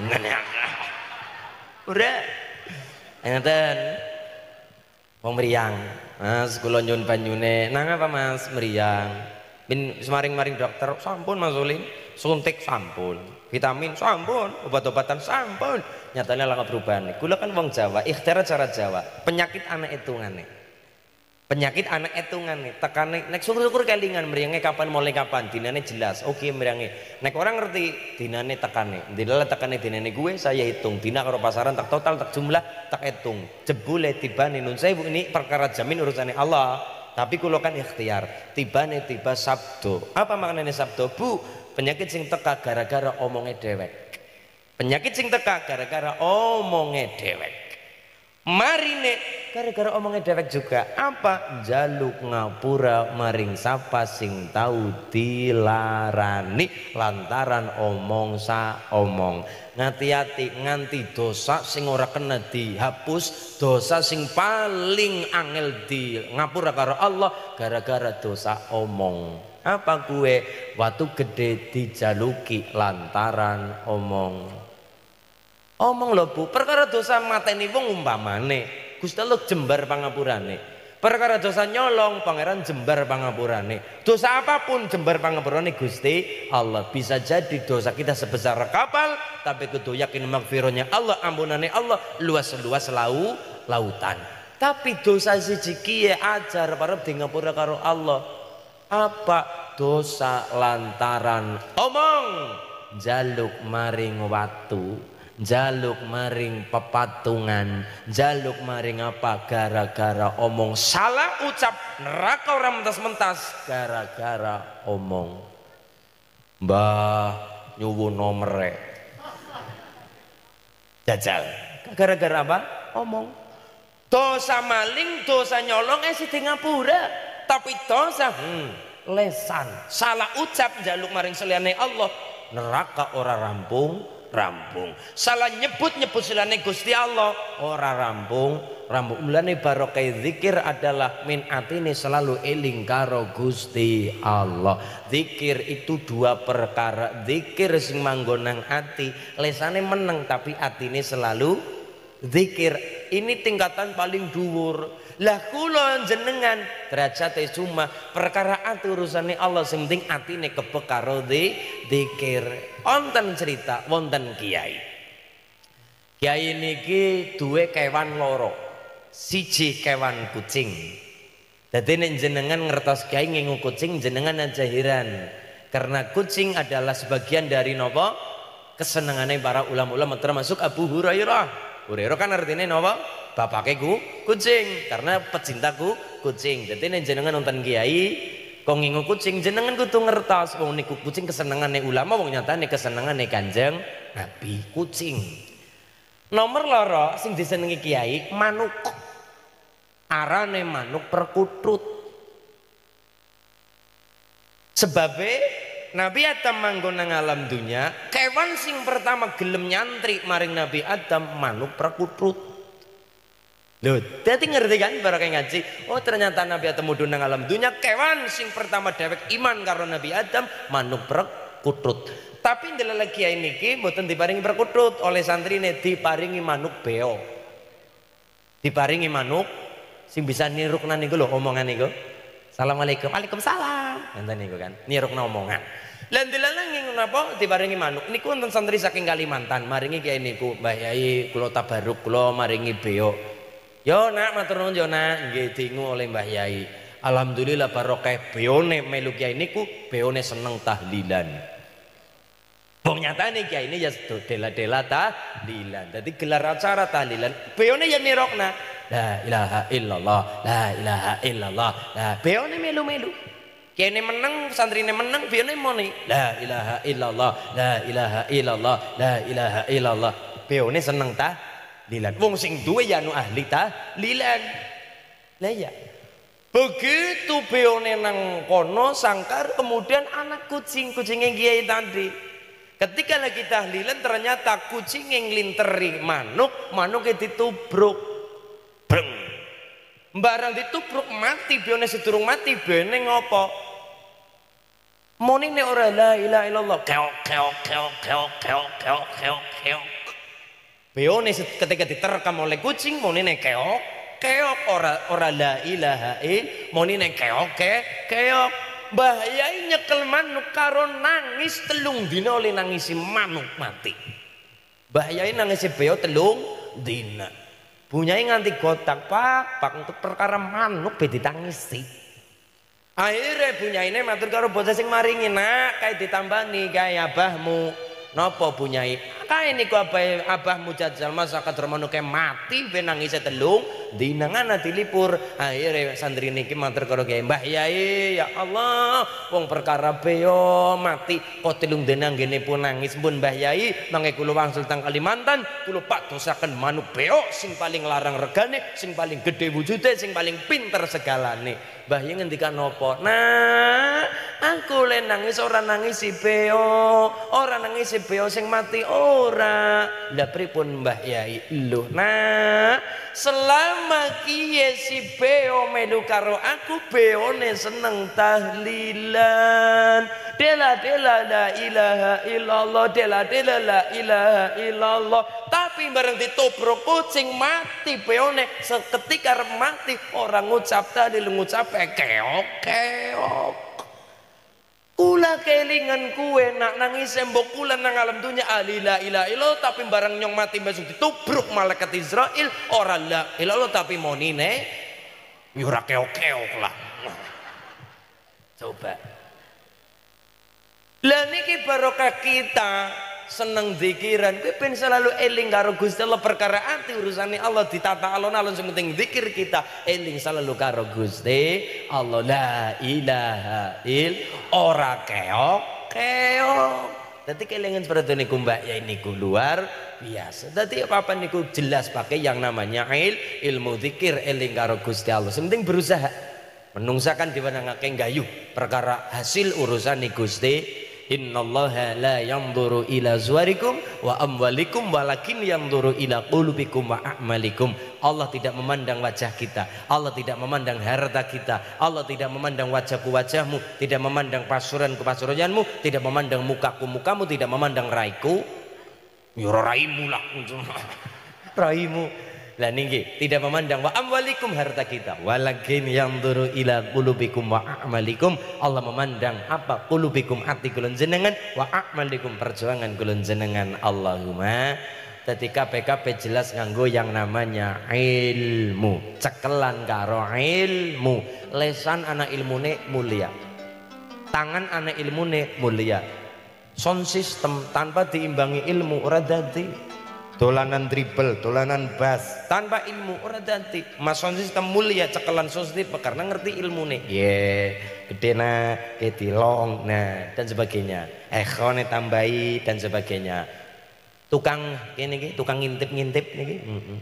ora ngeten wong mriyang Mas kula nyun banyune nang apa Mas mriyang bin semaring-maring dokter sampun Mas Ulin suntik sampun, vitamin sampun, obat-obatan sampun. Nyatanya langkah perubahan. Kula kan wong Jawa, ikhtiar cara Jawa. Penyakit anak etungane. Penyakit anak etungane, tekane nek syukur-syukur kelingan mriyenge kapan mulai kapan, dinane jelas. Oke mriyenge. Nek orang ngerti dinane tekane. Ndilala tekane dinane gue saya hitung. Dina karo pasaran tak total tak jumlah tak hitung. Jebule tibane nun sewu ini perkara jamin urusannya Allah. Tapi kulo kan ikhtiar, tibane tiba sabdo. Apa maknanya sabdo? Bu, penyakit sing teka gara-gara omongnya dewek. Penyakit sing teka gara-gara omongnya dewek. Marine gara-gara omongnya dewek juga. Apa? Jaluk ngapura maring sapa sing tau dilarani lantaran omong sa omong. Ngati-hati nganti dosa sing ora kena dihapus, dosa sing paling angel di ngapura karo Allah gara-gara dosa omong. Apa gue watu gede dijaluki lantaran omong. Omong lho Bu, perkara dosa mateni wong umpamane Gusti Allah jembar pangapurane. Perkara dosa nyolong pangeran jembar pangapurane. Dosa apapun jembar pangapurane Gusti Allah. Bisa jadi dosa kita sebesar kapal, tapi kudu yakin magfirahnya Allah, ampunane Allah luas-luas lautan. Tapi dosa siji kiye ajar parep di ngapura karo Allah. Apa? Dosa lantaran omong, jaluk maring watu, jaluk maring pepatungan, jaluk maring apa gara-gara omong, salah ucap neraka orang mentas-mentas gara-gara omong. Mbah nyuwun nomere jajal gara-gara apa? Omong. Dosa maling, dosa nyolong di ngapura, tapi dosa lesan, salah ucap jaluk maring seliyane Allah neraka ora rampung. Salah nyebut selane Gusti Allah ora rampung. Mulane barokah zikir adalah min atine selalu eling karo Gusti Allah. Zikir itu dua perkara. Zikir sing manggonang ati, lesane meneng tapi atine selalu zikir. Ini tingkatan paling dhuwur. Lah kula jenengan derajate cuma perkara ati urusane Allah sing penting atine kebek karo zikir. Wonten cerita wonten kiai. Kiai niki duwe kewan loro. Siji kewan kucing. Dadi nek jenengan ngertos kiai ngingu kucing jenengan aja heran. Karena kucing adalah sebagian dari napa? Kesenengane para ulama-ulama termasuk Abu Hurairah. Hurairah kan artinya napa? Bapake kucing karena pecintaku kucing. Jadi nek jenengan nonton kiai kok ngingu kucing jenengan kudu ngertos wong niku kucing kesenengane ulama wong nyatane kesenengane Kanjeng Nabi kucing. Nomor loro sing disenengi kiai manuk. Arane manuk perkutut. Sebabe Nabi Adam manggon nang alam dunya, kewan sing pertama gelem nyantri maring Nabi Adam manuk perkutut. Loh, dadi ngerti kan barokah ngaji. Oh, ternyata Nabi Adam mudhun nang alam dunya, kewan sing pertama dewek iman karo Nabi Adam manuk perkutut. Tapi ndelala kiai niki mboten diparingi perkutut, oleh santrine diparingi manuk beo. Diparingi manuk sing bisa nirukna niku lho omongan niku. Assalamualaikum. Waalaikumsalam. Ngenten niku kan, nirukna omongan. Lan delala ngingun apa diparingi manuk niku wonten santri saking Kalimantan maringi kiai niku, Mbah Yai kula tabaruk kula maringi beo. Yo nak matur nuwun yo nak nggih dingu oleh Mbah Yai. Alhamdulillah barokah beone melu kiai niku beone seneng tahlilan. Wong nyatane kiai ini ya dela-dela tahlilan. Dadi gelar acara tahlilan beone ya nirokna la ilaha illallah la ilaha illallah. Lah beone melu-melu. Kiai ini menang, santrine menang, beone muni la ilaha illallah la ilaha illallah la ilaha illallah. Beone seneng tahlilan. Wong sing duwe ya anu ahli tahlilan. Lah ya. Begitu beone nang kono sangkar kemudian anak kucingnya kiai tadi. Ketika lagi tahlilan ternyata kucing yang nglinteri manuknya ditubruk. Breng. Barang ditubruk mati beone sedurung mati beone ngopo? Monine ora la ilaha illallah. Keok keok keok keok keok keok keok keok. Beone ketika diterkam oleh kucing monine keok keok ora la ilaha il monine keok keok. Mbah Yai nyekel manuk karo nangis telung dina oleh nangisi manuk mati. Mbah Yai nangisi beo telung dina. Bunyai nganti gotak pak untuk perkara manuk be ditangisi. Akhirnya bunyaine matur karo bocah sing maringi, nak kae ditambani kae abahmu. Napa bunyai? Kae niku abahmu jajal masakan dermanuke mati ben nangise telung dina ngana dilipur. Akhire santri niki matur karo Kyai, Mbah Yai, ya Allah, wong perkara beo mati kok telung dina nggene pun nangis pun Mbah Yai, mangke kula wangsul teng Kalimantan, kula padosaken manuk beo sing paling larang regane, sing paling gede wujude, sing paling pinter segalane. Mbah Yai ngendikan napa? Nah, aku le nangis ora nangis si beo, ora nangis si beo sing mati ora. Lah pripun Mbah Yai? Lho, nah, selama kiye si beo melu karo aku, beone seneng tahlilan. Dela dela la ilaha illallah, dela dela la ilaha illallah. Tapi bareng ditobrok kucing mati beone, seketika mati orang ngucap tahlil ngucap keok keok. Kula kelingan kue nak nangis mbok kula nang alam dunya la ilaha illallah, tapi barang nyong mati besok ditubruk malaikat Israel ora la illallah tapi monine yura keok-keok lah. Coba. Lah niki barokah kita seneng zikiran, kowe ben selalu eling karo Gusti Allah, perkara ati urusane Allah ditata alon-alon, sing penting zikir kita eling selalu karo Gusti Allah. La ilaha ora keok-keok. Dadi kelingan seperti niku Mbak ya niku luar biasa. Dadi apa-apa niku jelas pakai yang namanya ilmu zikir, eling karo Gusti Allah. Sing penting berusaha menungsakan diwenangake gayuh perkara hasil urusan Gusti. Innallaha la yanzuru ila suwarikum wa amwalikum walakin yanzuru ila qulubikum wa a'malikum. Allah tidak memandang wajah kita, Allah tidak memandang harta kita, Allah tidak memandang wajahku wajahmu, tidak memandang pasuranku pasuranmu, tidak memandang mukaku mukamu, tidak memandang raiku ya raimu lah raimu. Lah niki tidak memandang wa amwalikum harta kita, walakin yanzuru ila qulubikum wa a'malikum. Allah memandang apa? Qulubikum ati kula jenengan, wa a'malikum perjuangan kula jenengan. Allahumma. Dadi KPKP jelas nganggo yang namanya ilmu, cekelan karo ilmu. Lesan anak ilmune mulia, tangan anak ilmune mulia. Sound system tanpa diimbangi ilmu ora dadi. Dolanan dribble, dolanan bass tanpa ilmu ora dadi. Mas sound system mulia, cekelan sound system karena ngerti ilmune. Gede nah, ketilong nah dan sebagainya. Ekhone tambahi dan sebagainya. Tukang kene iki, tukang ngintip-ngintip niki.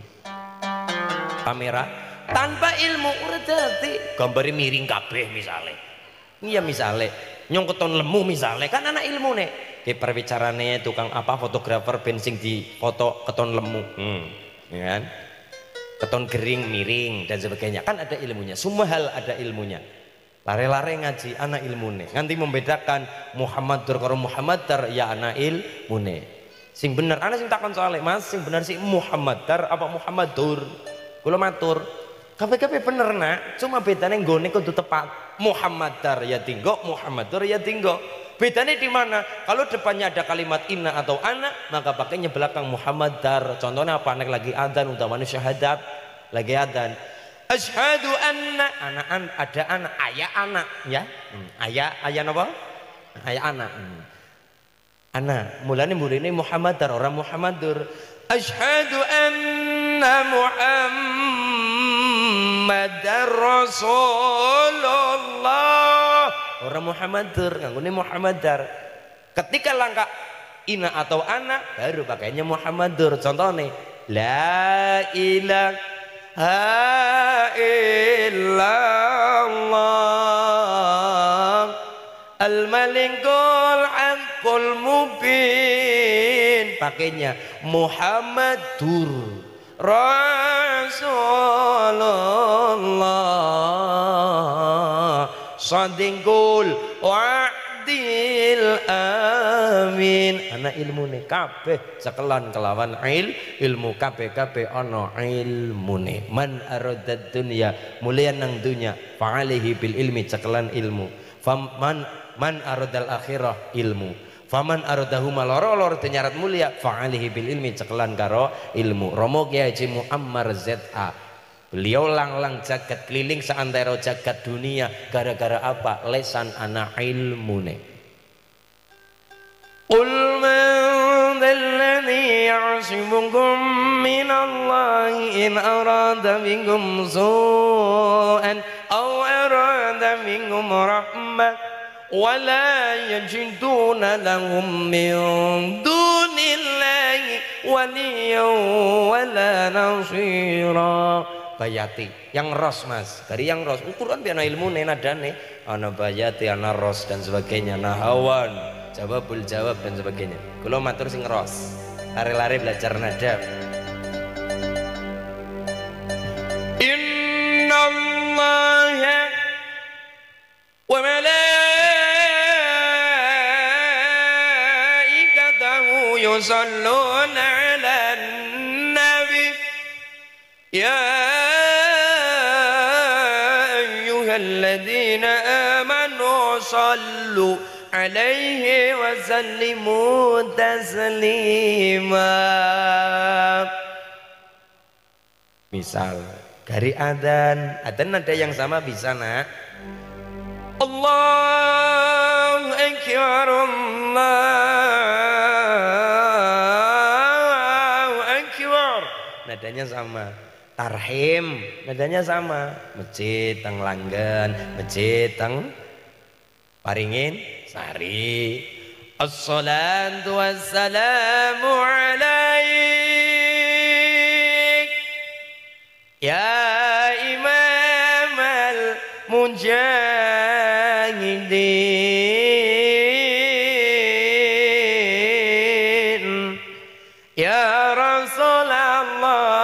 Kamera tanpa ilmu ora dadi. Gambare miring kabeh misale. Iya misale nyong keton lemu misale kan anak ilmune. Ki perbicarane tukang apa fotografer bensin di foto keton lemu, ya kan? Keton gering miring dan sebagainya kan ada ilmunya. Semua hal ada ilmunya. Lare-lare ngaji anak ilmune. Nganti membedakan Muhammadur karo Muhammadar ya anak ilmune. Sing bener ana sing takon soalé Mas, sing bener sih Muhammadar apa Muhammadur? Kula matur, kabeh-kabeh bener nak, cuma bedane nggone kudu tepat. Muhammadar ya tinggo, Muhammadur ya tinggo. Bedanya di mana? Kalau depannya ada kalimat inna atau ana, maka pakainya belakang Muhammadar. Contohnya apa? Anak lagi adzan, utamanya syahadat, lagi adzan. Asyhadu anna, ada anak, ayah anak, ya. Ayah apa? Ayah anak. Anak, mulane murine Muhammadar, orang Muhammadur. Asyhadu anna Muhammadar Rasulullah. Orang Muhammadur, nganggone Muhammadar. Ketika langkah ina atau ana baru pakainya Muhammadur. Contohnya la ilaha illallah al-malikul haqqul mubin. Pakainya Muhammadur Rasulullah sadingkul wa'dil amin. Anak ilmune kabeh cekelan kelawan ilmu kabeh ana ilmune. Man aradad dunya mulian nang dunya fa'alihi bil ilmi cekelan ilmu. man aradal akhirah ilmu, faman aradahu maloro-loro nyarat mulia fa'alihi bil ilmi cekelan karo ilmu. Romo Kiai Haji Muammar ZA, beliau lang-lang jagat keliling seantero jagat dunia gara-gara apa? Lesan anak ilmune. Qul man dzalladzi ya'simukum minallahi in arada minkum su'an aw arada minkum rahmah wa la yajiduna lahum min dunillahi waliyyan wa la nasira. Bayati yang ros mas, dari yang ros ukuran biar ilmu nadane ana bayati ana ros dan sebagainya, nahawan jawabul jawab dan sebagainya. Kalau matur sing ros lari-lari belajar nada. Innallaha wa malaikatahu yusalluna 'alan nabi ya الذين آمنوا صلوا عليه وسلموا تسليما. Misal dari adzan ada yang sama bisa nak. Allahu akbar Allahu akbar, nadanya sama. Tarhim nadanya sama, masjid teng Langgan, masjid teng Paringin Sari. Assalatu wassalamu alaik ya imam al-mujahidin ya Rasulullah.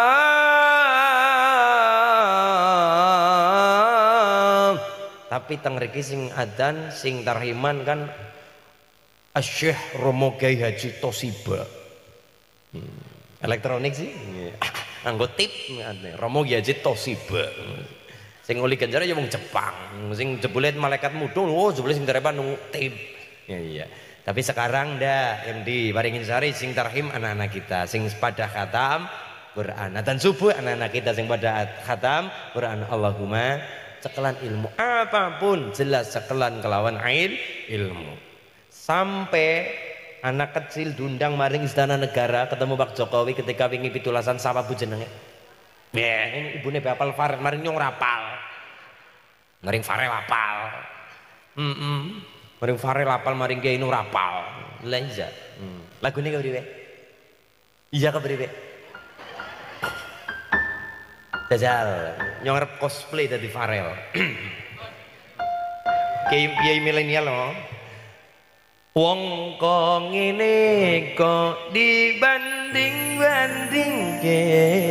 Tapi teng mriki sing adzan sing tarhiman kan Syekh Romo Kiai Haji Thosiba. Elektronik sih. Anggo tip Romo Kiai Haji Thosiba. Sing nguli ganjar ya wong Jepang. Sing jebule malaikat mudhun, oh jebule sing tarepan tip. Ya iya. Tapi sekarang ndak MD Paringin Sari sing tarhim anak-anak kita sing pada khatam Quran. Dan subuh anak-anak kita sing pada khatam Quran. Allahumma cekelan ilmu apapun jelas cekelan kelawan ilmu. Sampai anak kecil diundang maring Istana Negara ketemu Pak Jokowi ketika wingi pitulasan sapa bu jenenge. Ya ini ibune bapal Farel maring nyong rapal. Maring Farel apal. Maring Farel apal maring Kiai Nu rapal. Lah iya. Lagune kepriwe? Iya kepriwe? Jajal nyong arep cosplay dadi Farel. Kiai milenial loh. Wong kok ngene kok dibanding-bandingke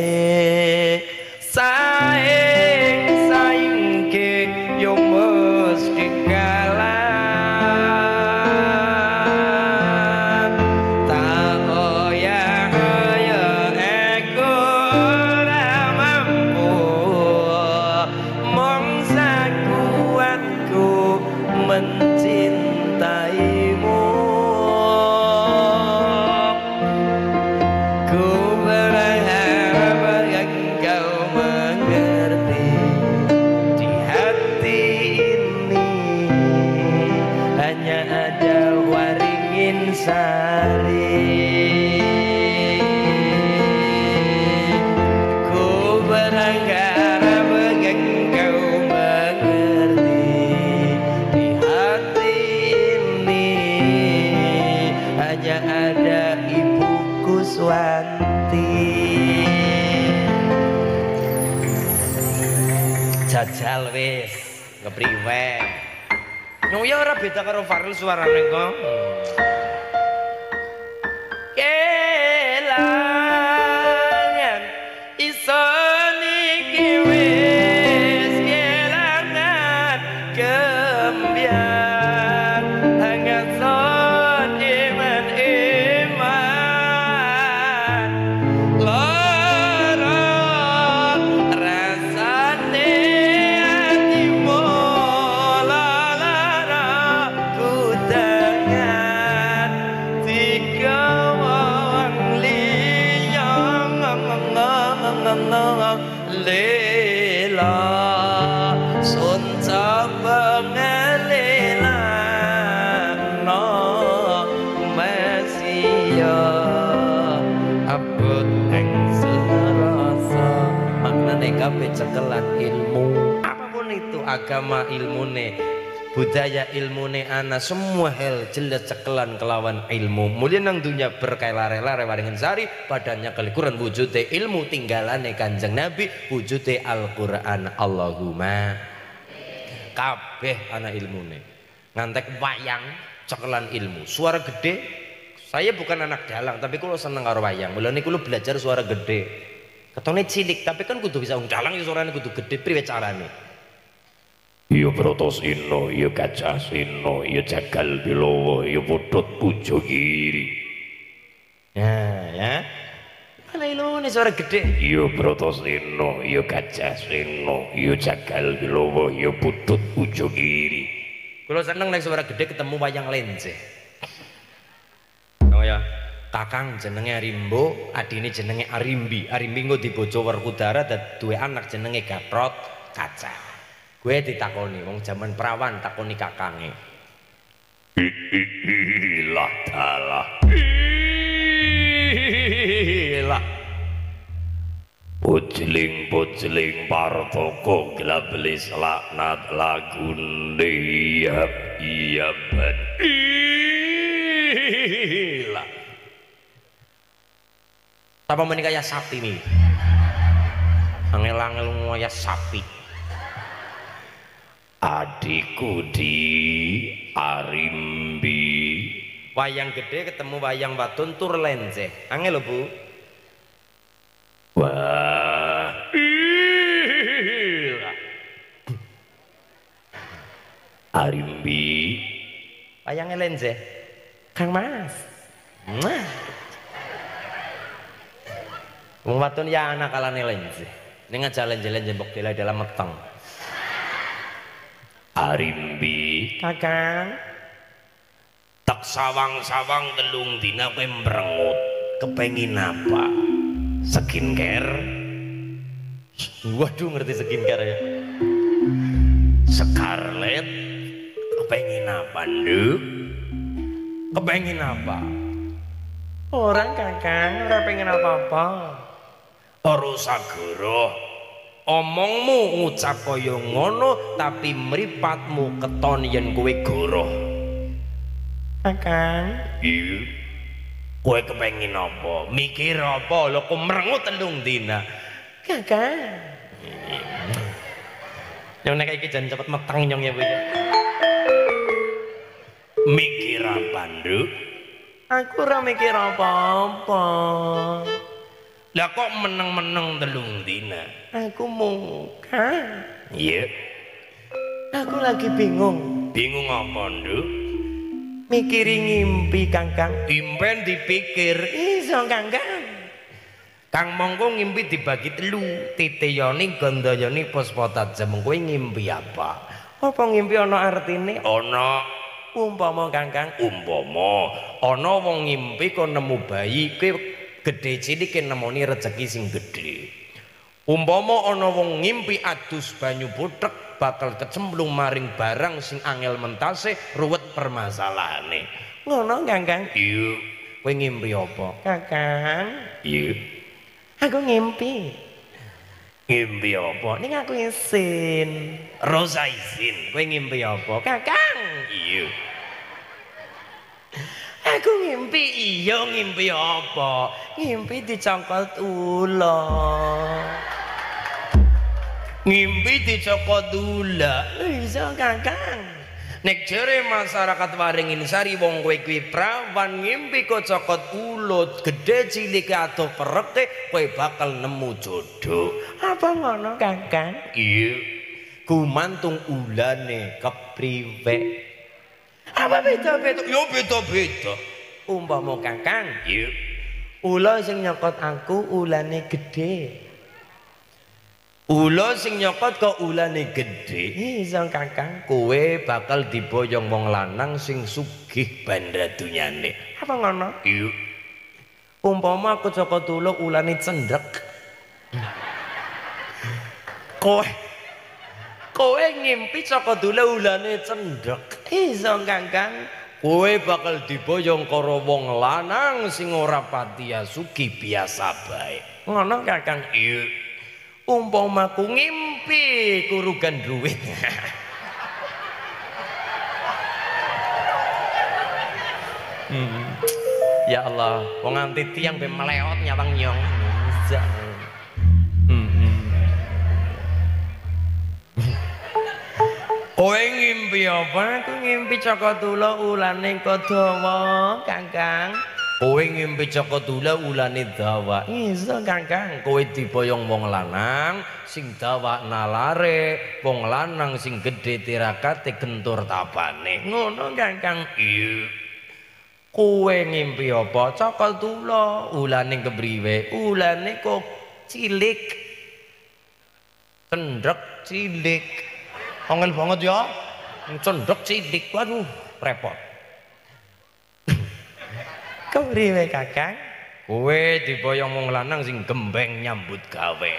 saing-saingke yo mesti kalah. Jajal wis kepriwe nyong ya ora beda karo Farel suarane kok kelangan iso niki wis kelangan kembian hangat son iman lorot rasane atimu la la kabeh cekelan ilmu. Apapun itu, agama ilmune, budaya ilmune ana, semua hal jelas cekelan kelawan ilmu. Mulya nang dunya berkailar-elar waringin sari badannya kelikuran wujude ilmu tinggalane Kanjeng Nabi wujude Al-Qur'an. Allahumma kabeh ana ilmune. Ngantek wayang cekelan ilmu, suara gede. Saya bukan anak dalang tapi kalau seneng karo wayang. Mulane kulo belajar suara gede. Ketone cilik tapi kan kudu bisa wong dalang ya suarane kudu gede priwe carane. Ya Bratasena, ya Kacasena, ya Jagal Bilowo, ya Putut Pujo Giri. Ya. Mana ilmune suara gede? Ya Bratasena, ya Kacasena, ya Jagal Bilowo, ya Putut Pujo Giri. Kulo seneng nek suara gede ketemu wayang lenje. Oh ya, kakang jenenge Arimbo, adine jenenge Arimbi. Arimbi engko dibojo Werkudara dan duwe anak jenenge Gatrot Kaca. Gue ditakoni wong jaman perawan takoni kakange. Ilah dalah. Ilah. Pujeling partoko glabelis laknat lagune iya ban. Ilah. Apa meni kaya sapi nih? Angel-angel ngoya sapi. Adikku di Arimbi. Wayang gede ketemu wayang wadon tur lenje. Angel lho, Bu. Wah. Arimbi. Wayangnya lenje. Kang Mas. Nah. Wong wadon ya anak kalane lenje. Ning jalan-jalan jembok dela dalam meteng. Arimbi. Kakang. Tak sawang-sawang telung dina kowe mbrengut. Kepengin apa? Skincare. Waduh ngerti skincare ya. Scarlett. Kepengin apa, Nduk? Kepengin apa? Orang kakang, ora pengen apa-apa. Ora sagara. Omongmu ngucap kaya ngono tapi mripatmu keton yen kowe goroh. Kakang, Iya. Kowe kepengin apa? Mikir apa? Lho kok merengut telung dina. kakang. Yang nek iki jan cepet meteng nyong ya Bu. Mikir apa, Nduk? Aku ora mikir apa-apa. Lah kok meneng-meneng telung dina? Aku mungkah. Iya. Aku lagi bingung. Bingung apa, Nduk? Mikiri ngimpi kakang. Impen dipikir. Iso kakang. Kang mongko ngimpi dibagi telu. Titeyoni, Gandayani, Puspatajam. Kowe ngimpi apa? Apa ngimpi ana artine? Ana Umpama kakang, umpama ana wong ngimpi kok nemu bayi, kowe gedhe cilik nemoni rezeki sing gedhe. Umpama ana wong ngimpi adus banyu puthek bakal kecemplung maring barang sing angel mentase ruwet permasalahane. Ngono kakang. Iya. Kowe ngimpi apa? Kakang, Iya. aku ngimpi. Ngimpi apa? Ning aku isin. Rosa izin. Kowe ngimpi apa? Kakang. Iya. Aku ngimpi iya ngimpi apa? Ngimpi dicokot ula. Ngimpi dicokot ula. Iso kakang. Nek jere masyarakat Waringin Sari wong kowe kuwi prawan ngimpi kok cokot ulut gede cilik adoh pereke kowe bakal nemu jodoh. Apa ngono kakang? Iya. Gumantung ulane kepriwe. Apa beda-beda? Yo beda-beda. Umpama kakang, Iya. ula sing nyokot aku ulane gede. Ula sing nyokot kok ulane gede. Iso kakang. Kowe bakal diboyong wong lanang sing sugih bandha dunyane. Apa ngono? Iya. Umpama aku cokot ula ulane cendhek. Kowe ngimpi cokot ula ulane cendhek. Iso kakang. Kowe bakal diboyong karo wong lanang sing ora patiya sugih biasa bae. Ngono kakang. Iya. umpamaku ngimpi kurugan duit. Ya Allah, wong nganti tiang be meleot nyawang nyong. Kowe ngimpi apa? Aku ngimpi Cakotula ulane Kodawa, Kakang. Kowe ngimpi Cakotula ulane dawa. Iso, Kakang. Kowe diboyong wong lanang sing dawa nalare, wong lanang sing gedhe tirakate gentur tabane. Ngono, Kakang. Iya. Kowe ngimpi apa? Cakotula ulane kepriwe? Ulane kok cilik. Cendrek cilik. Angel banget ya, cendek cilik, waduh repot. Kepriwe Kakang? Kowe diboyong wong lanang sing gembeng nyambut gawe.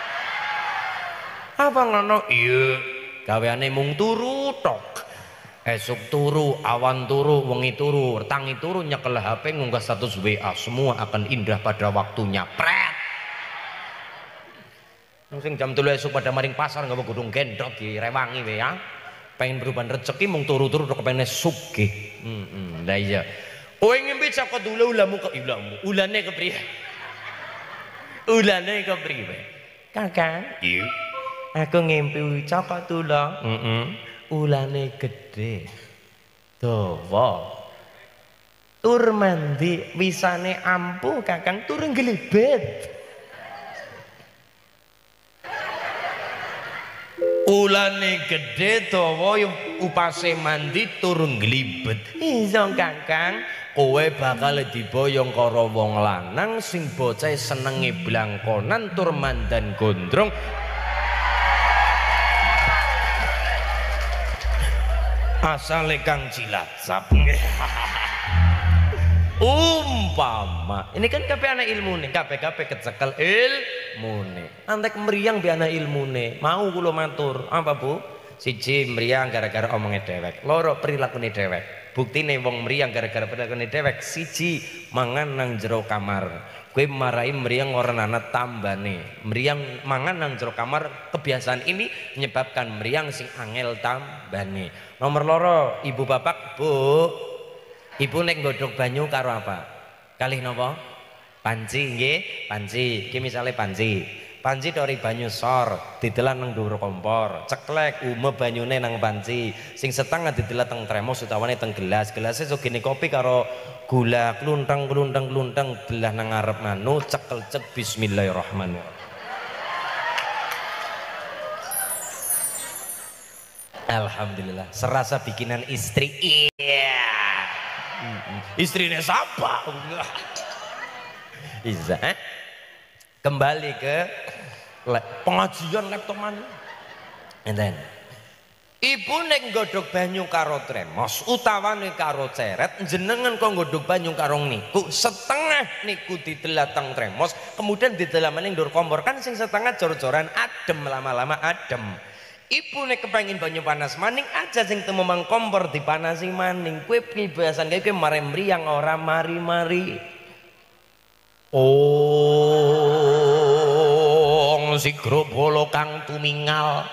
Apa ngono? Iya, gaweane mung turu tok. Esuk turu, awan turu, wengi turu, tangi turu, nyekel HP ngunggah status WA, semua akan indah pada waktunya. Pret. Sing jam 3 esuk pada maring pasar nggak godhong gendot direwangi we ya. Pengen beruban rezeki mung turu-turu tok kepene sugih. Lah iya. Kowe ngimpi Cakotula ulamu kok ilamu. Ulane kepriye? Ulane kepriye? Kakang? Iya. Aku ngimpi Cakotula. Ulane gede. Dawa. Tur mandi wisane ampuh Kakang tur nglebet. Ulane gede dawa upase mandi turun glibet. Iso Kakang, kowe bakal diboyong karo wong lanang sing bocah senenge blangkonan tur mandan gondrong. Asale Kang Cilacap. Umpama ini kan kabeh ana ilmune, kabeh kecekel ilmune. Antek meriang be ana ilmune. Mau kula matur, apa Bu? Siji meriang gara-gara omongnya dewek, loro prilakune dewek. Buktine wong meriang gara-gara prilakune dewek, siji mangan nang jero kamar. Kowe marahi meriang ora ana tambane. Meriang mangan nang jero kamar, kebiasaan ini menyebabkan meriang sing angel tambane. Nomor loro, ibu bapak, Bu. Ibu nek nggodhog banyu karo apa? Kalih napa? Panci nggih, panci. Iki misale panci. Panci dari banyu sor, didelan nang dhuwur kompor, ceklek ume banyune nang panci. Sing setengah didelat teng tremos utawane teng gelas. Gelase sugene kopi karo gula kluntang belah nang ngarep manu, cekel cek bismillahirrahmanirrahim. Alhamdulillah, serasa bikinan istri. Iya. Istrinya siapa? Bisa kembali ke pengajian laptop mana? And then ibu nek nggodhog banyu karo tremos utawane karo ceret, jenengan kok nggodhog banyu karo niku setengah niku didelatang tremos kemudian didelam maning ndur kompor kan sing setengah jor-joran adem lama-lama adem. Ibu nek kepengin banyu panas maning aja sing temu mang kompor dipanasi maning. Kowe kebiasaan kowe mare mriyang ora mari-mari. Sigra bala kang tumingal.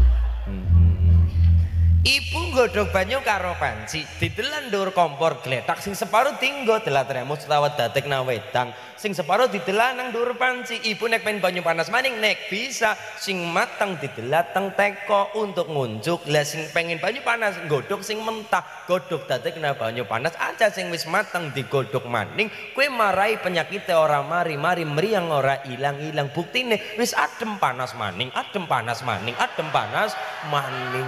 Ibu nggodhog banyu karo panci, didelan ndur kompor gletak sing separo tinggo delat remus utawa datek nang wedang, sing separo didelan nang ndur panci. Ibu nek pengen banyu panas maning nek bisa sing mateng didelat teng teko untuk ngunjuk. Lah sing pengen banyu panas nggodhog sing mentah, godhog datek nang banyu panas aja sing wis mateng digodhog maning. Kowe marai penyakite ora mari-mari mriyang ora ilang-ilang. Buktine wis adem panas maning, adem panas maning, adem panas maning.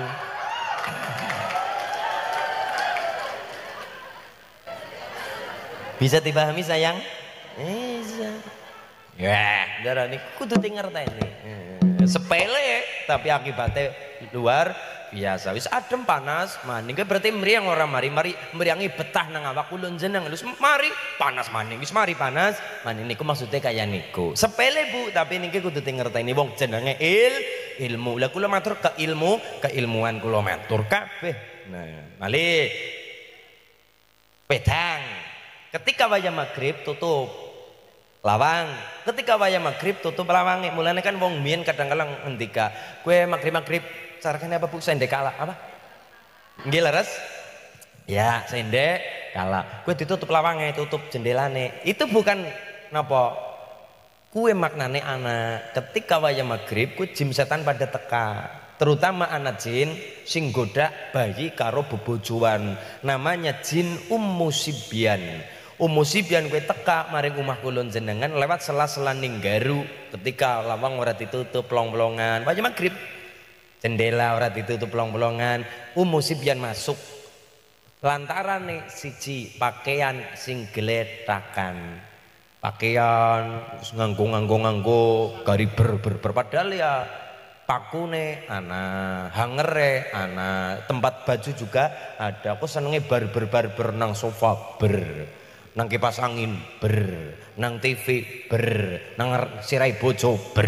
Bisa dipahami sayang? Bisa. Ya, darani kudu ngerteni. Sepele tapi akibatnya luar biasa. Wis adem panas maning berarti mriyang ora mari-mari mriyangi betah nang awak kula jeneng. Wis mari panas maning, wis mari panas maning niku maksudnya kaya niku. Sepele Bu, tapi niki kudu ngerteni wong jenenge ilmu. Lah kula matur ke ilmu, keilmuan kula matur kabeh. Nah, malih pedang ketika wayah maghrib tutup lawang. Ketika wayah maghrib tutup lawange. Mulane kan wong mbiyen kadang-kadang ngendika, kowe maghrib carane apa Bu? Sendek kala apa? Nggih leres? Ya, sendek kala. Kowe ditutup lawange, tutup jendelane. Itu bukan napa? Kue maknane anak ketika wayah maghrib ku jin setan pada teka, terutama anak jin sing goda bayi karo bebojoan, namanya jin Ummu Sibyan. Ummu Sibyan kue teka maring omah kula jenengan lewat sela-sela ning garu ketika lawang ora ditutup plong-plongan wayah maghrib, jendela ora ditutup plong-plongan. Ummu Sibyan masuk lantaran nih siji pakaian sing gletakan, pakaian nganggo gari ber padahal ya pakune ana, hangere ana, tempat baju juga ada. Aku senenge barber nang sofa ber, nang kipas angin ber, nang TV ber, nang sirai bojo ber.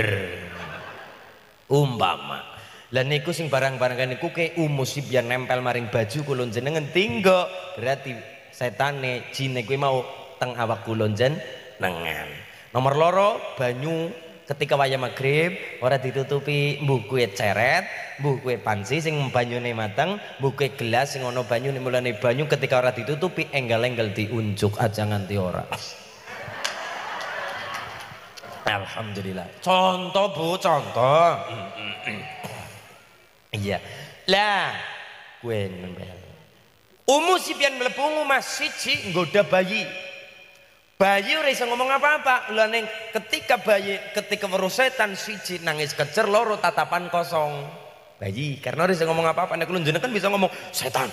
Umpama lah niku sing barang-barang niku ke Ummu Sibyan nempel maring baju kula jenengan tinggo, berarti setane jine kuwi mau teng awak kula jenengan. Nomor loro, banyu ketika wayah maghrib ora ditutupi, mbuh kuwe ceret, mbuh kuwe panci sing banyune mateng, mbuh kuwe gelas sing ana banyune. Mulane banyu ketika ora ditutupi enggal-enggal diunjuk aja nganti ora. Alhamdulillah. Contoh Bu, contoh. Iya. Lah, kuwe nempel. Ummu Sibyan mlebu omah siji nggoda bayi. Bayi ora iso ngomong apa-apa. Lah ning ketika weruh setan siji nangis kecer, loro tatapan kosong. Bayi karena ora iso ngomong apa-apa. Nek kula kan bisa ngomong setan.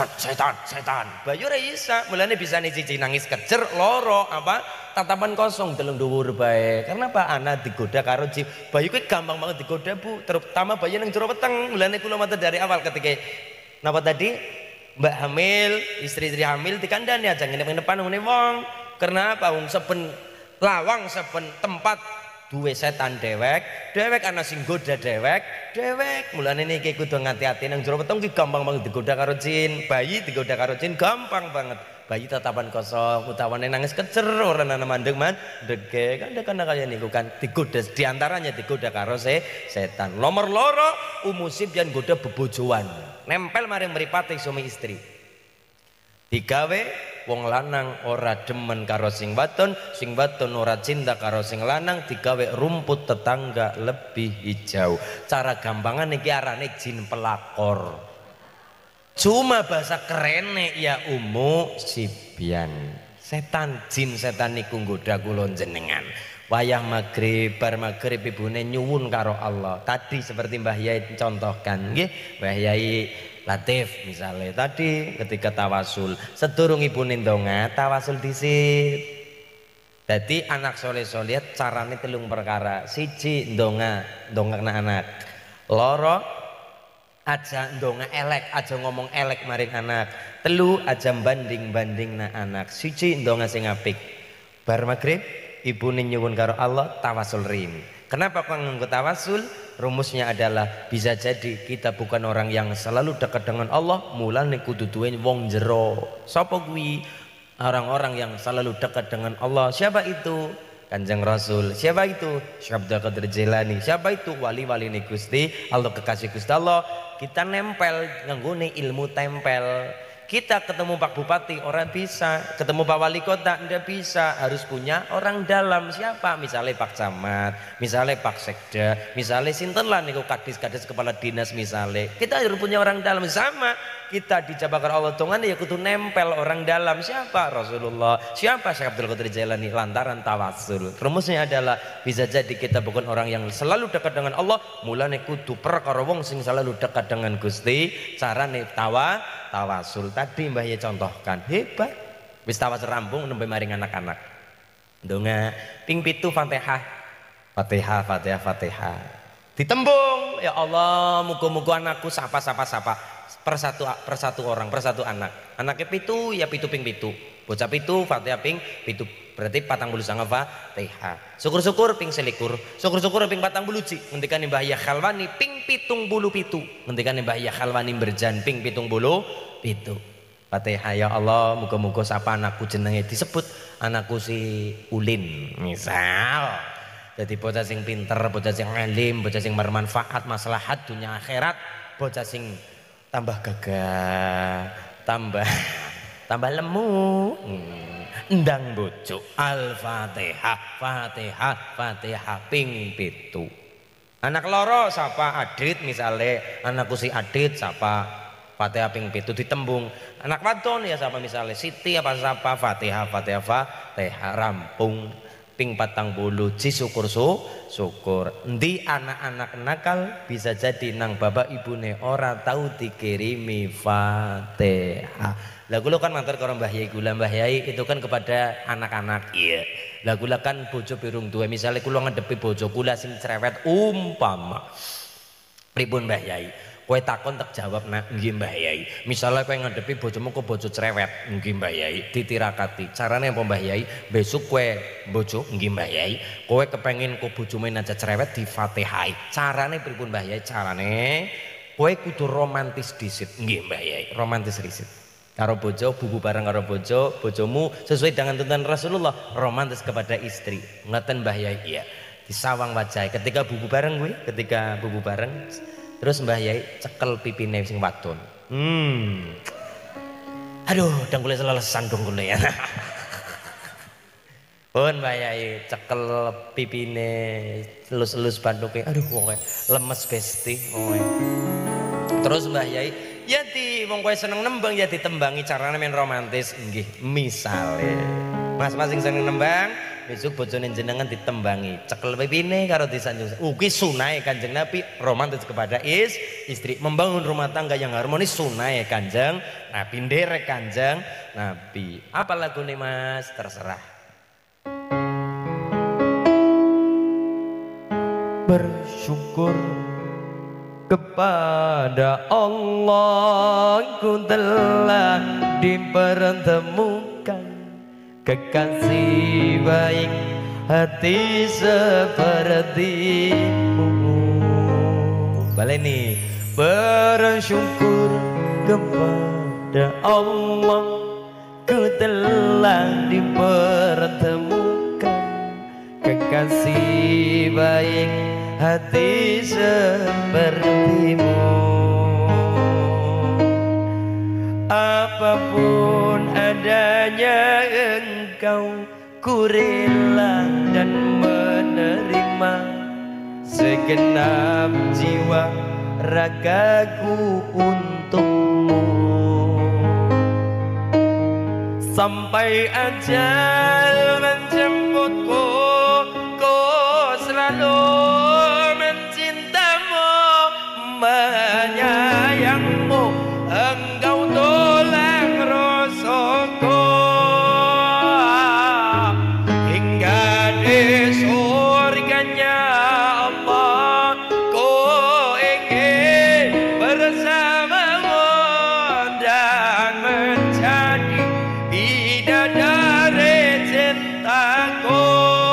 Bayi ora iso. Mulane bisane siji nangis kecer, loro apa? Tatapan kosong deleng dhuwur bae. Karena apa? Anak digoda karo jin. Bayi kuwi gampang banget digoda Bu, terutama bayi nang jero weteng. Mulane kula matur dari awal ketika napa tadi? Mbak hamil, istri-istri hamil dikandani aja nginep-nginepan ngene wong. Karena apa? Wong seben lawang seben tempat duwe setan dewek ana sing goda dewek. Mulane niki kudu ngati-ati nang jero weteng ki gampang banget digoda karo jin. Bayi digoda karo jin gampang banget. Bayi tatapan kosong, utawane nangis kecer, ora nana mandeg mandege kan kaya niku kan digoda, diantaranya digoda karo setan. Nomor loro, Ummu Sibyan goda bebojoan, nempel maring mripate suami istri. Digawe wong lanang ora demen karo sing wadon ora cinta karo sing lanang, digawe rumput tetangga lebih hijau. Cara gampangan iki arane jin pelakor. Cuma bahasa kerene ya Ummu Sibyan. Setan jin setan niku nggoda kula jenengan. Wayah maghrib, bar maghrib ibune nyuwun karo Allah. Tadi seperti Mbah Yai contohkan nggih, Mbah Yai Latif misalnya tadi ketika tawasul, sedurung ibune ndonga tawasul dhisik. Dadi anak soleh-soleh carane telung perkara. Siji ndongakna anak. Loro aja ndonga elek, aja ngomong elek maring anak. Telu aja banding na anak. Siji ndonga sing apik. Bar maghrib ibune nyuwun karo Allah tawasul rim. Kenapa kok nganggo tawasul? Rumusnya adalah bisa jadi kita bukan orang yang selalu dekat dengan Allah, mulane kudu duwe wong jero. Sapa kuwi? Orang-orang yang selalu dekat dengan Allah. Siapa itu? Kanjeng Rasul. Siapa itu? Syekh Abdul Qadir Jailani. Siapa itu? Wali-wali ni Gusti Allah, kekasih Gusti Allah. Kita nempel nganggone ilmu tempel. Kita ketemu Pak Bupati orang bisa, ketemu Pak Wali Kota ndak bisa, harus punya orang dalam. Siapa? Misalnya Pak Camat, misalnya Pak Sekda, misalnya sinten lah niku kadis-kadis kepala dinas misalnya. Kita harus punya orang dalam. Sama kita dijabakan Allah Tuhan ya kudu nempel orang dalam. Siapa? Rasulullah. Siapa? Syekh Abdul Qadir Jailani. Lantaran tawasul. Rumusnya adalah bisa jadi kita bukan orang yang selalu dekat dengan Allah, mulane kudu perkara wong sing selalu dekat dengan Gusti, carane tawasul. Tadi Mbah Ye contohkan, hebat. Wis tawasul rampung nembe maring anak-anak. Ndonga ping 7 Fatihah. Ditembung, ya Allah, muga-muga anakku sapa. Persatu orang, persatu anak. Anaknya 7 ya 7 ping 7. Bocah 7 Fatihah ping 7. Berarti 49 Fatihah. Syukur-syukur ping 21. Syukur-syukur ping 40. Ngendikane Mbah Yah Khalwani ping 77. Ngendikane Mbah Yah Khalwani Berjan ping 77. Fatihah, ya Allah, muga-muga sapa anakku jenenge disebut anakku si Ulin. Misal jadi bocah sing pinter, bocah sing alim, bocah sing bermanfaat maslahat dunia akhirat, bocah sing tambah gagah, tambah lemu. Ndang bojo Al-Fatihah, Fatihah, Fatihah ping 7. Anak loro sapa Adit misale, anakku si Adit sapa Fatihah ping 7 ditembung. Anak wadon ya sapa misale Siti apa sapa Fatihah, Fatihah, Fatihah rampung ping 40 ji syukur. Endi anak-anak nakal bisa jadi nang bapak ibune ora tahu dikirimi Fatihah. Lah kula kan matur karo Mbah Yai kula, Mbah Yai itu kan kepada anak-anak. Iya. Lah kula kan bojo pirung duwe, misale kula ngedepi bojo kula sing cerewet umpama. Pripun Mbah Yai? Kowe takon tak jawab nak nggih Mbah Yai. Misale kowe ngedepi bojomu kok bojo cerewet, nggih Mbah Yai, ditirakati. Carane apa Mbah Yai? Besok kowe bojo nggih Mbah Yai, kowe kepengin kok bojomu aja cerewet di Fatihah. Carane pripun Mbah Yai? Carane kowe kudu romantis dhisit, nggih Mbah Yai, romantis dhisit. Karo bojo, bubu bareng karo bojo, bojomu sesuai dengan tuntunan Rasulullah, romantis kepada istri. Ngeten Mbah Yai, iya. Disawang wajah ketika bubu bareng gue, ketika bubu bareng terus Mbah Yai cekel pipine sing wadon. Aduh, dengkule selelesan dengkule ya. Pun Mbah Yai cekel pipine, elus-elus bantuke. Aduh wong lemes besti. Terus Mbah Yai, ya di wong kowe seneng nembang ya ditembangi carane men romantis nggih. Misale Mas sing seneng nembang, besok bojone jenengan ditembangi, cekel pipine karo disanjung. Kuwi sunahe Kanjeng Nabi, romantis kepada istri, membangun rumah tangga yang harmonis sunahe Kanjeng Nabi, nderek Kanjeng Nabi. Apa lagune Mas? Terserah. Bersyukur kepada Allah ku telah dipertemukan kekasih baik hati sepertimu. Baleni bersyukur kepada Allah ku telah dipertemukan kekasih baik hati sepertimu. Apapun adanya engkau, ku rela dan menerima segenap jiwa ragaku untukmu. Sampai ajal menjemputku, ku selalu mencintamu, menyayangmu, engkau tolak rasaku hingga di surganya Allah. Ku ingin bersamamu dan menjadi bidadari cintaku,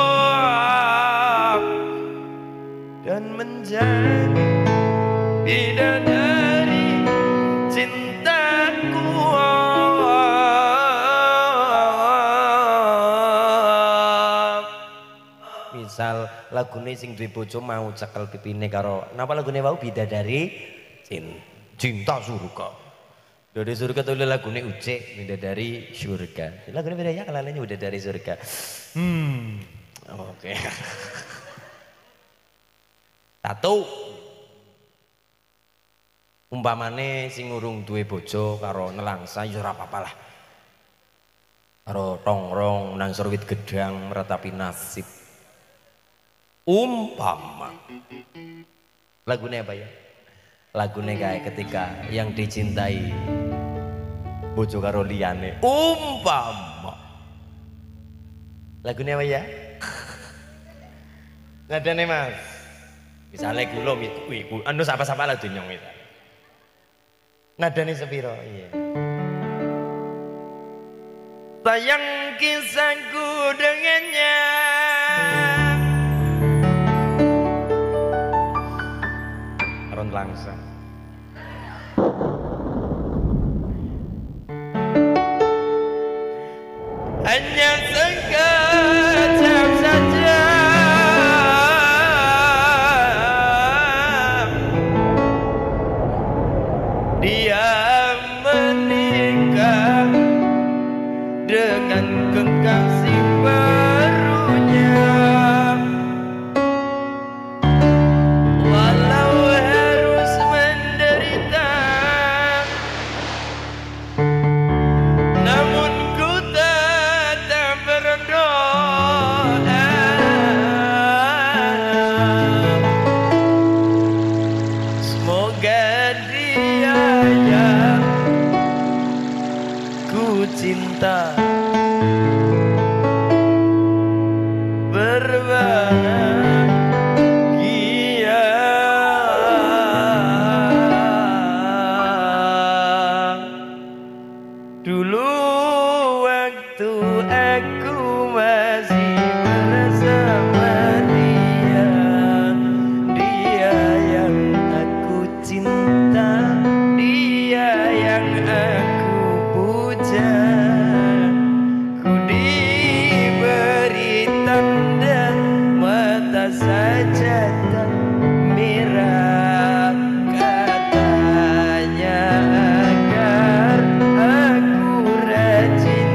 dan menjadi bidadari cintaku. Misal lagune sing duwe bojo mau cekel pipine karo napa lagune wau bidadari cinta surga. Dari surga tuh lagune Ucik bidadari surga. Lagune beda ya kalalene bidadari surga. Oke. Satu, umpamane sing urung duwe bojo karo nelangsa ya ora apa-apa lah. Karo tongrong nang serwit gedang meratapi nasib. Umpama lagune apa ya? Lagune kayak ketika yang dicintai bojo karo liyane. Umpama lagune apa ya? Ngadane Mas. Misalnya kula anu sapa-sapa lah dunyong itu. Nadane sepiro? Iya. Sayang kisahku dengannya. Aron langsung. Hanya sekejap saja berbahagia. Dulu waktu aku masih bersama dia, dia yang aku cinta, dia yang aku puja. Ku diberi tanda mata saja tak merah, katanya agar aku rajin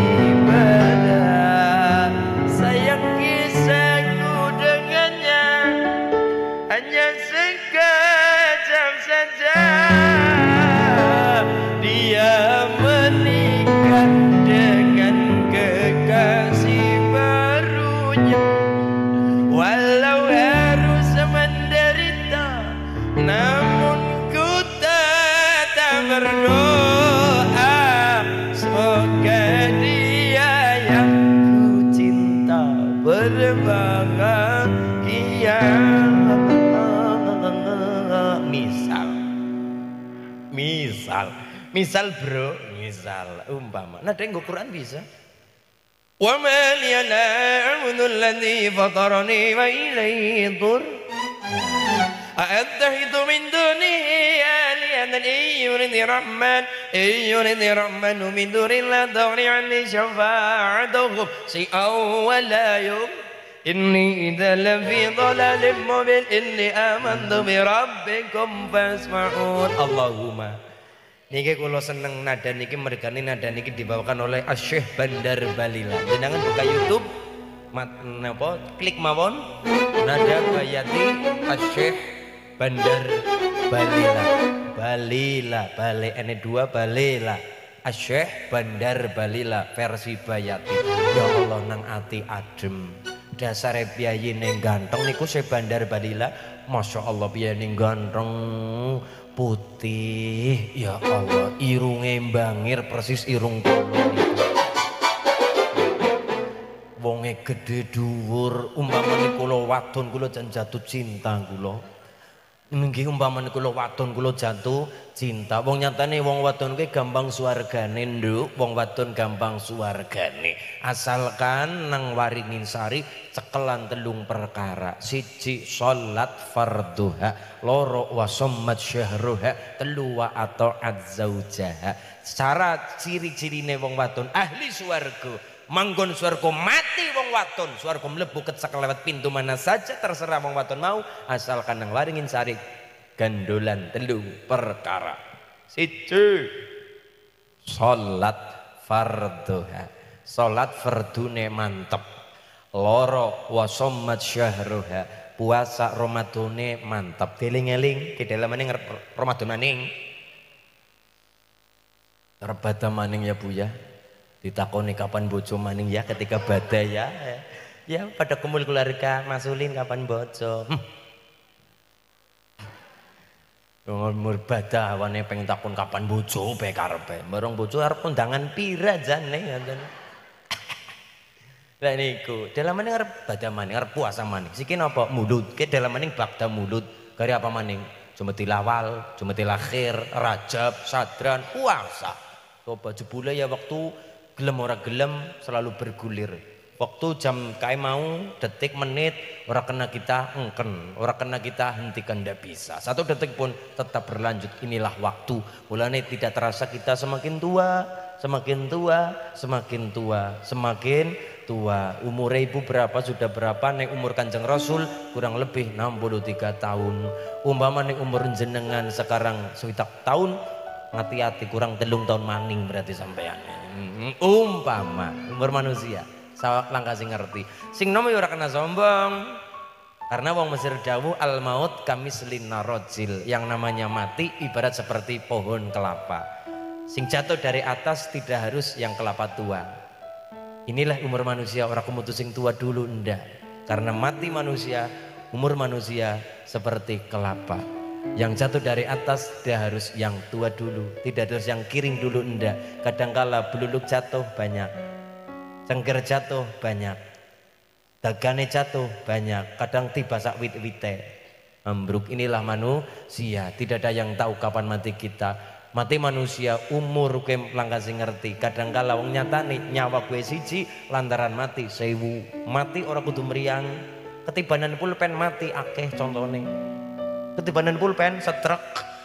ibadah. Sayang kisahku dengannya hanya sekejap saja. Dia menikah dengan kekasih barunya, walau harus menderita, namun ku tetap berdoa semoga dia yang ku cinta berbahagia. Misal bro, misal umpama. Nah, dengan Quran bisa. Wa ma liyana a'budul ladzi fatarani wa ilayhi dhur. A'attahidu min dunihi alihatan yuridi rahman min dunillah taghni 'anni syafa'atuhum syai'an wa la yum. Inni idza lafi dhalalin mubin inni amantu bi rabbikum fasma'un. Allahumma. Niki kula seneng nada niki mergane nada niki dibawakan oleh Asy-Syaikh Bandar Balila. Jenengan buka YouTube napa klik mawon nada Bayati Asy-Syaikh Bandar Balila. Balila bale ene dua Balila. Asy-Syaikh Bandar Balila versi Bayati. Ya Allah nang ati adem. Dasare piyayine ganteng niku Syekh Bandar Balila. Masya Allah piyayine ganteng. Putih, ya Allah, irunge mbangir persis irung kula niku. Wonge gedhe dhuwur, umpamane kula wadon kula jan jatuh cinta kula. Nggih umpamane kula wadon kula jatuh cinta. Wong nyatane wong wadon kuwi gampang suwargane, Nduk. Wong wadon gampang suwargane. Asalkan nang Waringin Sari cekelan telung perkara. Siji salat fardhuha, loro wa sommat syahruha, telu wa ata'at zaujaha. Cara ciri-cirine wong wadon ahli swarga. Manggon swarga mati wong wadon, swarga mlebu kecekel lewat pintu mana saja terserah wong wadon mau, asalkan nang Waringin Sari gandolan telu perkara. Siji salat fardhuha, salat fardune mantep. Loro wa sommat syahruha, puasa Ramadane mantep. Dieling-eling ki dalamane Ramadan maning. Arep badha maning ya Bu ya. Ditakoni kapan bojo maning ya ketika badai ya. Ya pada kumpul keluarga masulin kapan bojo. Umur badah awane pengen takon kapan bojo bae karepe. Bareng bojo arep undangan pira jane ngoten. Lah niku, dalamane arep badha maning, arep puasa maning. Siki napa? Mulut. Ke dalamane bakda mulut. Kari apa maning? Jumatil awal, Jumatil akhir, Rajab, Sadran, puasa. Coba jebule ya waktu gelem ora gelem selalu bergulir. Waktu jam kae mau detik menit ora kena kita engken, ora kena kita hentikan, ndak bisa. Satu detik pun tetap berlanjut. Inilah waktu. Mulane tidak terasa kita semakin tua, semakin tua, semakin tua, semakin tua. Umur ibu berapa sudah berapa? Nek umur Kanjeng Rasul kurang lebih 63 tahun. Umpama nek umur jenengan sekarang 1 tahun, hati-hati kurang 3 tahun maning berarti sampean. Umpama umur manusia sawak langkah sing ngerti sing nomo ora kena sombong karena wong Mesir dawuh al maut kamislin narojil, yang namanya mati ibarat seperti pohon kelapa sing jatuh dari atas, tidak harus yang kelapa tua. Inilah umur manusia, orang kemutu sing tua dulu ndak, karena mati manusia, umur manusia seperti kelapa. Yang jatuh dari atas dia harus yang tua dulu, tidak harus yang kiring dulu ndak. Kadangkala beluluk jatuh banyak, cengker jatuh banyak, dagane jatuh banyak, kadang tiba sak wit-wite ambruk. Inilah manusia, tidak ada yang tahu kapan mati kita. Mati manusia umur ke langkah sing ngerti. Kadang kala wong nyatane nyawa gue siji lantaran mati 1000. Mati ora kudu meriang. Ketibanan pulpen mati akeh contone. Ketibanan pulpen setrek.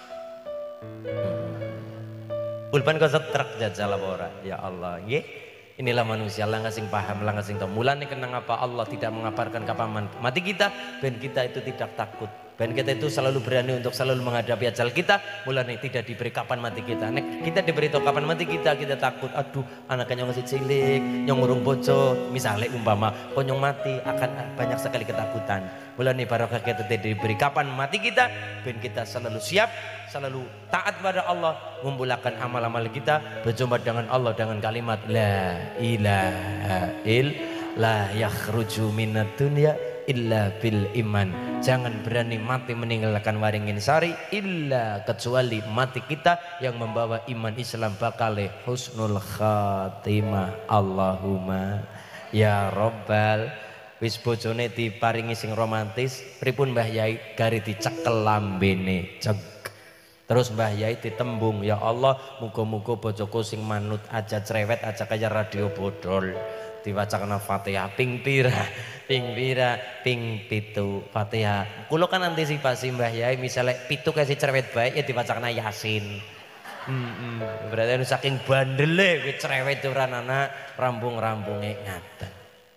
Pulpen kok setrek jajal apa ora? Ya Allah, nggih. Inilah manusia, langkah sing paham, langkah sing tahu. Mulane kenang apa Allah tidak mengabarkan kapan mati kita, ben kita itu tidak takut. Ben kita itu selalu berani untuk selalu menghadapi ajal kita. Mulane tidak diberi kapan mati kita. Nek kita diberitahu kapan mati kita takut. Aduh, anaknya nyong masih cilik, nyong urung bojo, misalnya umpama konyong mati akan banyak sekali ketakutan. Mulane barokah kita diberi kapan mati kita, ben kita selalu siap, selalu taat pada Allah, mengumpulkan amal-amal kita, berjumpa dengan Allah dengan kalimat la ilaha illallah yakhruju minad dunya illa bil iman. Jangan berani mati meninggalkan waringin sari illa kecuali mati kita yang membawa iman Islam bakal husnul khatimah. Allahumma ya Rabbal. Wis bojone diparingi sing romantis, pripun Mbah Yai gari dicekel lambene ceg. Terus Mbah Yai ditembung, ya Allah muga-muga bojoku sing manut aja cerewet aja kaya radio bodol. Diwacana Fatihah ping pira ping 7 Fatihah. Kulo kan antisipasi Mbah Yai misalnya 7 kasih cerewet baik ya diwacana Yasin. Berarti saking bandele wis cerewet ora anak rambung-rambunge ngaten.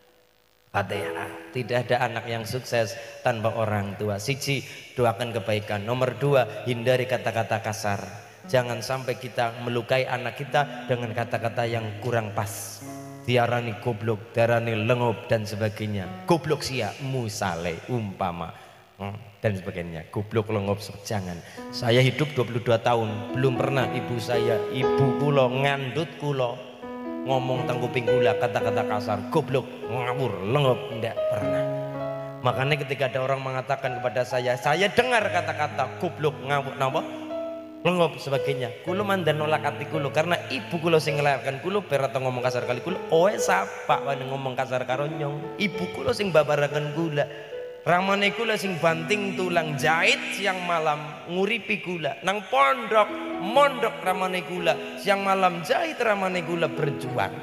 Fatihah. Tidak ada anak yang sukses tanpa orang tua. Siji, doakan kebaikan. Nomor 2, hindari kata-kata kasar. Jangan sampai kita melukai anak kita dengan kata-kata yang kurang pas. Diarani goblok, diarani lengup dan sebagainya. Goblok sia musale umpama dan sebagainya. Goblok lengup jangan. Saya hidup 22 tahun belum pernah ibu kula ngandut kula ngomong teng kuping kula kata-kata kasar, goblok, ngawur, lengup, tidak pernah. Makanya ketika ada orang mengatakan kepada saya dengar kata-kata goblok, ngawur, napa? Lengup sebagainya. Kula mandan nolak hati kula karena ibu kula sing ngelahirkan kula ber atau ngomong kasar kali kula, kowe sapa wani ngomong kasar karo nyong? Ibu kula sing babaraken kula. Ramane kula sing banting tulang jahit siang malam nguripi kula nang mondok ramane kula siang malam jahit ramane kula berjuang.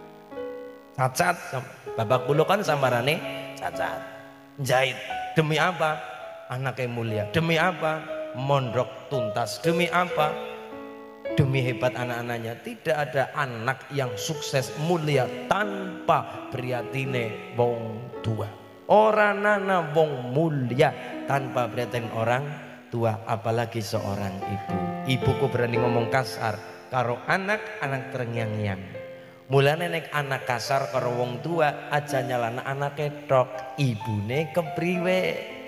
Cacat bapak kula kan sambarane cacat. Jahit demi apa? Anaknya mulia. Demi apa? Mondok tuntas. Demi apa? Demi hebat anak-anaknya. Tidak ada anak yang sukses mulia tanpa priatine wong tua. Orang nana wong mulia tanpa perhatian orang tua, apalagi seorang ibu. Ibuku berani ngomong kasar karo anak terngiang-ngiang. Mulane nek anak kasar karo wong tua aja nyalana anak ketok, ibune kepriwe.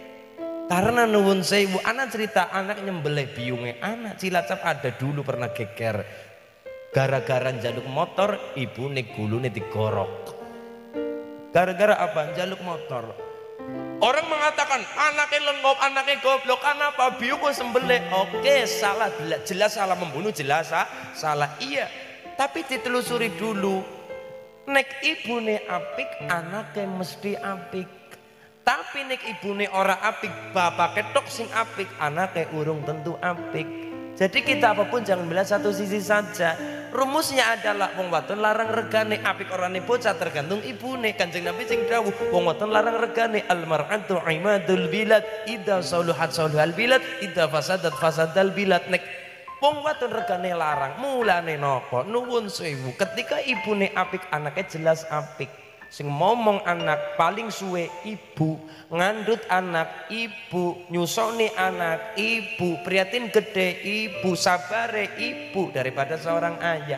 Karena nuwun sewu, anak cerita anak nyembelih biunge anak Cilacap ada dulu pernah geger gara-gara jaluk motor, ibune gulune digorok. Gara-gara apa? Jaluk motor. Orang mengatakan anaknya lenggop, anaknya goblok, kenapa? Biuku sembelih. Oke, salah, jelas salah membunuh, jelas salah. Iya, tapi ditelusuri dulu. Nek ibune apik, anaknya mesti apik. Tapi nek ibune ora apik, bapak ketok sing apik, anaknya urung tentu apik. Jadi kita apapun jangan bilang satu sisi saja. Rumusnya adalah wong wadon larang regane apik orane bocah tergantung ibune. Kanjeng Nabi sing dawuh wong wadon larang regane almar'atu imadul bilad idza saluhat saluhal bilad idza fasadat fasadal bilad. Nek wong wadon regane larang mulane napa? Nuwun sewu ketika ibune apik anaknya jelas apik. Sing ngomong anak paling suwe ibu, ngandut anak ibu, nyusoni anak ibu, prihatin gede ibu, sabare ibu daripada seorang ayah.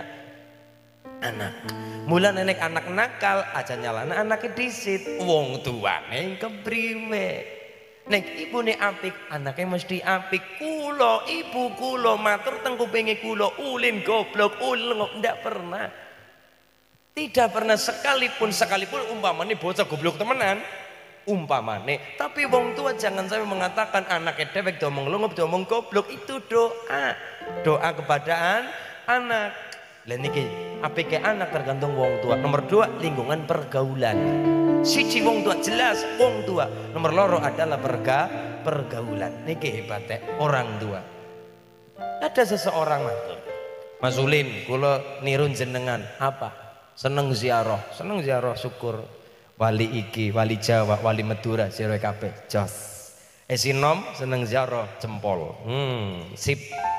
Anak mula nenek anak nakal aja nyalana anaknya disit wong tuane kepriwe. Nek ibune apik anaknya mesti apik. Kulo ibu kulo matur teng kupinge kulo ulin goblok uleng ndak pernah. Tidak pernah sekalipun umpamane bocah goblok temenan umpamane, tapi wong tua jangan sampai mengatakan anaknya dewek diomong lengup diomong goblok. Itu doa kepada anak. Lah niki apike anak tergantung wong tua. Nomor 2 lingkungan pergaulan. Siji wong tua, jelas wong tua. Nomor loro adalah pergaulan. Niki hebatnya orang tua. Ada seseorang matur, Mas Ulin, kula niru jenengan apa? Seneng ziarah syukur. Wali iki, wali Jawa, wali Madura, ziarah kabeh. Jos. Sinom seneng ziarah jempol. Sip.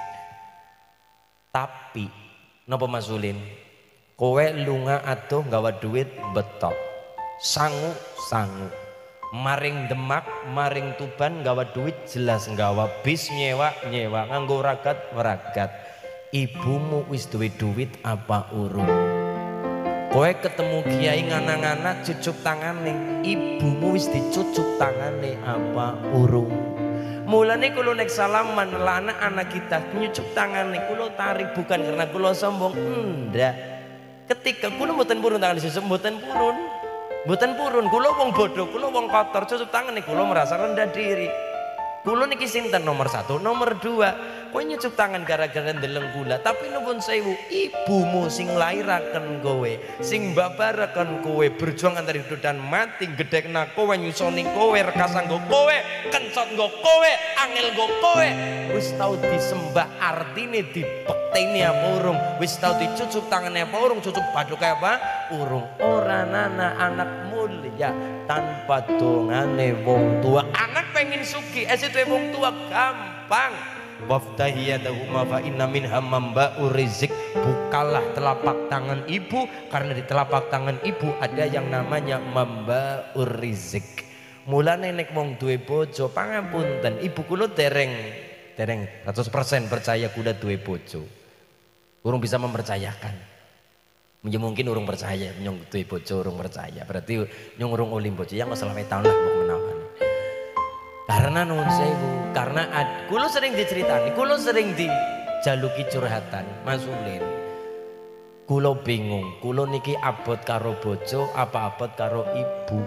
Tapi napa Mas Ulin? Kowe lunga adoh nggawa duit betok. Sangu maring Demak, maring Tuban nggawa duit jelas nggawa bis nyewa nganggo ragat. Ibumu wis duwe duit apa urung? Kowe ketemu kiai ngana-ngana cucuk tangane, ibumu wis dicucuk tangane apa urung? Mulane kula nek salaman lana anak kita nyucuk tangane kula tarik bukan karena kula sombong, ndak. Ketika kula mboten purun tangan disusuk, mboten purun, kula wong bodoh, kula wong kotor, cucuk tangane kula merasa rendah diri. Kula niki sinten nomor 1, nomor 2. Kowe nyucuk tangan gara-gara ndeleng kula, tapi nuwun sewu, ibumu sing lairaken kowe, sing mbabaraken kowe, berjuang antara hidup dan mati, gedhekna kowe, nyusoni kowe, rekasa nggo kowe, kencot nggo kowe, angel nggo kowe. Wis tau disembah artine dipekteni apa urung? Wis tau dicucuk tangane apa urung? Cucuk baduk apa? Urung. Ora nana anak mulia tanpa dongane wong tua. Anak pengen sugih, esite wong tua gampang. Waftahiyatahuma fa inna minha mamba'ur rizq. Bukalah telapak tangan ibu, karena di telapak tangan ibu ada yang namanya mamba'ur rizq. Mulane nek wong duwe bojo pangapunten, ibu kula dereng 100% percaya kula duwe bojo. Urung bisa mempercayakan. Mungkin urung percaya, nyong duwe bojo urung percaya. Berarti nyong urung ulim bojo, ya nggak selama tahun lah mau menawan. Karena nuwun sewu, karena kula sering diceritani, kula sering dijaluki curhatan, Mas Ulin. Kula bingung, kula niki abot karo bojo apa abot karo ibu?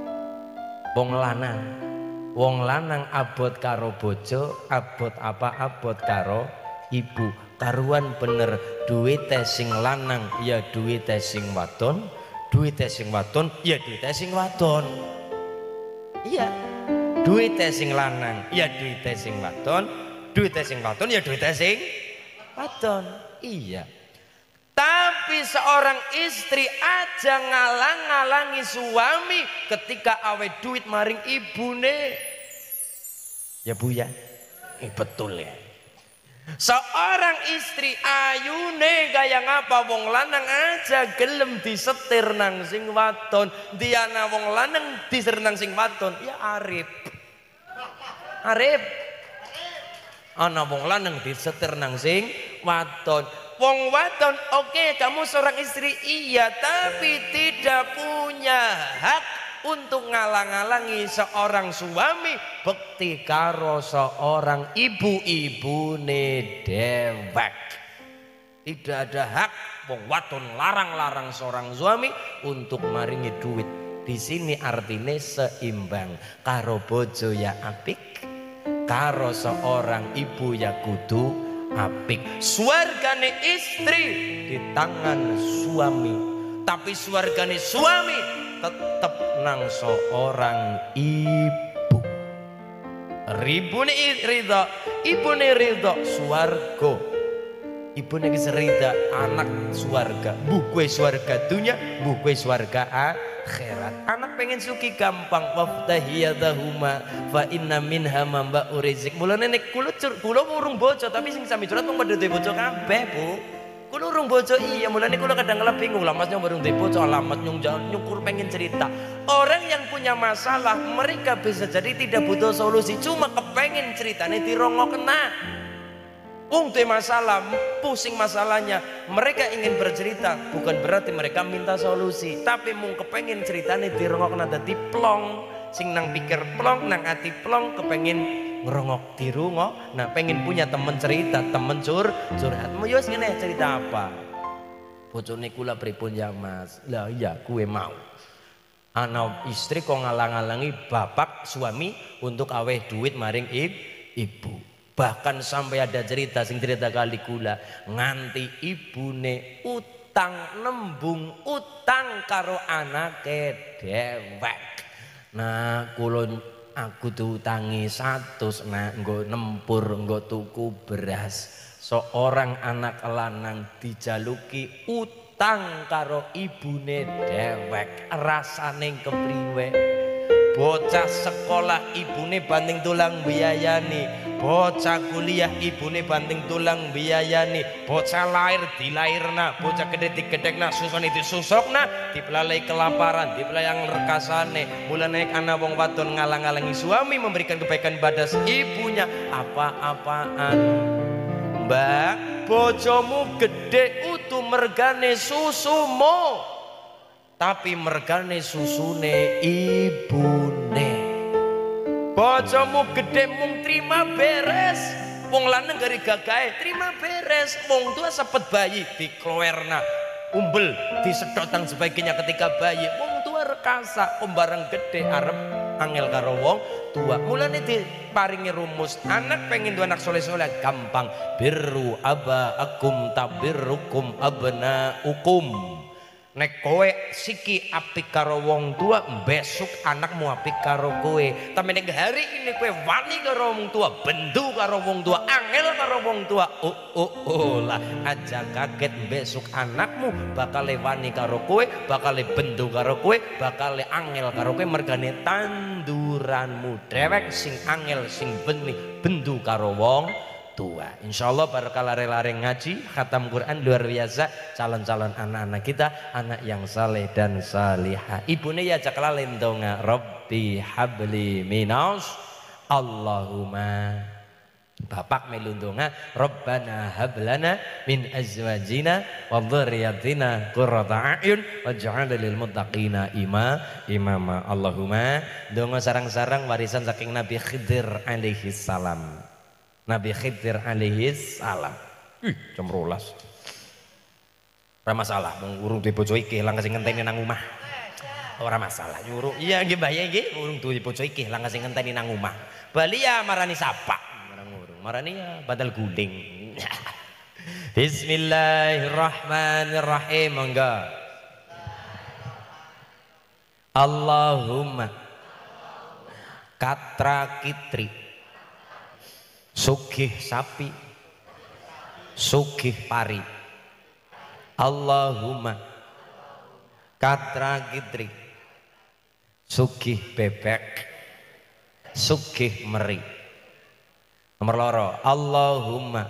Wong lanang abot karo bojo, abot apa abot karo ibu? Karuan bener, duwite sing lanang ya duwite sing wadon, duwite sing wadon ya duwite sing wadon. Iya. Duwite sing lanang ya duwite sing wadon, duwite sing wadon ya duwite sing wadon. Iya. Tapi seorang istri aja ngalang-ngalangi suami ketika awe duit maring ibune. Ya Bu ya. Betul ya. Seorang istri ayune kaya ngapa wong lanang aja gelem disetir nang sing wadon, diana wong lanang disetir nang sing wadon, ya arep. Ana wong lanang disetir nang sing wadon. Wong wadon oke, kamu seorang istri iya, tapi tidak punya hak untuk ngalang-alangi seorang suami bekti karo seorang ibu-ibune dewek. Tidak ada hak wong wadon larang-larang seorang suami untuk maringi duit. Di sini artinya seimbang. Karo bojo ya apik, karo seorang ibu ya kudu apik. Swargane istri di tangan suami, tapi swargane suami tetap nang seorang ibu. Ribune ridho, ibune ridho, swarga. Ibune wis ridha, anak swarga. Mbuh kowe swarga dunya, mbuh kowe swarga akhirat. Anak pengen suki gampang. Waftahiyatahuma fa inna minha mamba'ur rizq. Mulane nek kula urung bojo, tapi sing sami curhat mung padha duwe bojo kabeh, Bu. Kula urung bojo iya, mulane kula kadang-kadang bingung lah Mas nyong urung duwe bojo, alamat nyukur pengen cerita. Orang yang punya masalah mereka bisa jadi tidak butuh solusi, cuma kepengen ceritanya dirongokna. Wong duwe masalah, pusing masalahnya, mereka ingin bercerita, bukan berarti mereka minta solusi, tapi mung kepengen ceritanya dirongokna dadi plong. Sing nang pikir plong, nang ati plong, kepengen ngerongok dirungok. Nah pengen punya temen cerita, temen curhat. Yo wis ngene cerita apa? Bojone kula pripun ya Mas? Lah iya kuwe mau. Ana istri kok ngalang-alangi bapak suami untuk aweh duit maring ibu. Bahkan sampai ada cerita sing cerita kali kula nganti ibune utang nembung utang karo anake dewek. Nah kula aku diutangi 100 nak nggo nempur nggo tuku beras. Seorang anak lanang dijaluki utang karo ibune dewek, rasane kepriwe? Bocah sekolah ibune banting tulang biayani, bocah kuliah ibune banting tulang biayani, bocah lahir dilairna, bocah gede digedhekna, susone disusukna, dipelalai kelaparan, dipelayang rekasane, mulane ana wong wadon ngalang-alangi suami memberikan kebaikan pada ibunya. Apa-apaan Mbak, bojomu gede utuh mergane susumu, tapi mergane susune ibune. Bojomu gede mung terima beres, wong lanang gari gagahe terima beres, wong tua sepet bayi dikloerna, umbel disedotang sebagainya ketika bayi, wong tua rekasa, barang gede arep angel karo wong tua. Mulane diparingi rumus, anak pengen dua anak soleh-soleh gampang, birru abaakum tabirrukum abnaukum. Nek kowe siki apik karo wong tua, besok anakmu apik karo kowe. Tapi nek hari ini kowe wani karo wong tua, bendu karo wong tua, angel karo wong tua, lah aja kaget besok anakmu bakal wani karo kowe, bakal bendu karo kowe, bakal angel karo kowe. Mergane tanduranmu dewek sing angel sing benih bendu karo wong tua. Insyaallah barakah lare-lare ngaji khatam Quran luar biasa, calon-calon anak-anak kita anak yang saleh dan salihah. Ibune ya cak lalen donga, Rabbi habli minas Allahumma. Bapak melu donga, Rabbana hablana min azwajina wa dzurriyyatina qurrata a'yun waj'alna lil muttaqina imama. Allahumma. Donga sarang-sarang warisan saking Nabi Khidir alaihi salam. Nabi Khidir alaihi salam. Jam 12. Ora masalah, mung urung duwe bojo iki, lang sing ngenteni nang omah. Ora masalah, nyuruh. Iya nggih Mbah ya nggih, urung duwe bojo iki, lang sing ngenteni nang omah. Bali ya marani sapa, marang urung. Marani ya badal guling. Bismillahirrahmanirrahim. Monggo. Allahumma katra kitri sugih sapi sugih pari. Allahumma katra kitri sugih bebek sugih meri. Nomor loro, Allahumma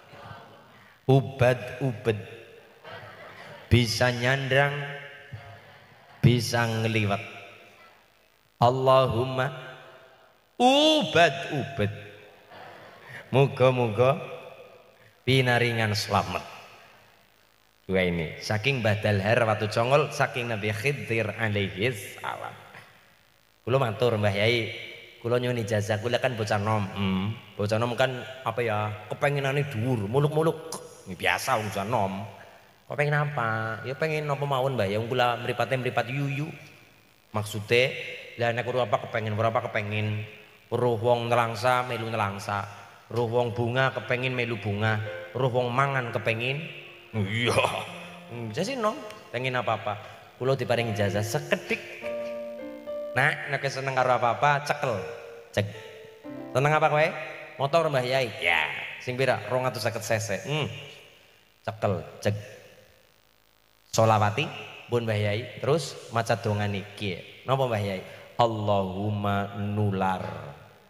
ubad bisa nyandrang bisa ngeliwat. Allahumma ubad muga-muga pinaringan selamat. Dua ini saking badal har watu congol saking Nabi Khidir alaihi salam. Kula matur Mbah Yai, kula nyuwun ijazah, kula kan bocah nom. Bocah nom kan apa ya, kepenginane dhuwur, muluk-muluk. Biasa bocah nom. Kok pengen apa? Ya pengen napa mawon Mbah, yang kula mripate mripat yuyu. Maksude lah nek apa kepengen weruh wong nelangsa melu nelangsa. Ruh wong bunga kepengin melu bunga, ruh wong mangan kepengin. Iya. Jadi nom, pengen apa-apa. Kulo diparing ijazah sekedik. Nah, nek seneng karo apa-apa cekel. Cek. Seneng apa kowe? Motor Mbah Yai. Ya, sing pira? 250 cc. Cekel, cek. Solawati pun Mbah Yai, terus maca dongan iki. Napa Mbah Yai? Allahumma nular.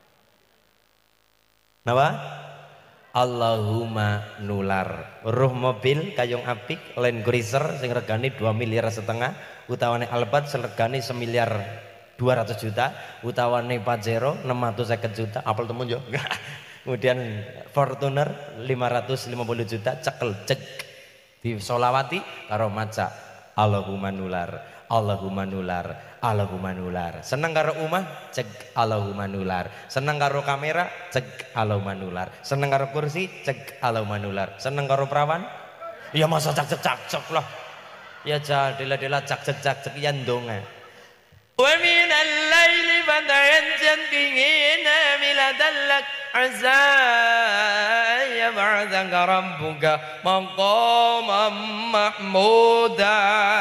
Napa? Allahumma nular. Ruh mobil kayong apik Land Cruiser sing regane 2,5 miliar, utawane Alphard seregane 1,2 miliar, utawane Pajero 650 juta. Apel temen yo. Kemudian Fortuner 550 juta, cekel cek di solawati karo maca Allahumma nular. Allahumma nular, Allahumma nular. Seneng karo omah, cek Allahumma nular. Seneng karo kamera, cek Allahumma nular. Seneng karo kursi, cek Allahumma nular. Seneng karo perawan, ya masa cak-cak lah. Ya jadela-dela cak-cak ya ndonga. Wa minal laili fatahajjad bihi nafilatal lak asa yab'atsaka rabbuka maqaman mahmuda.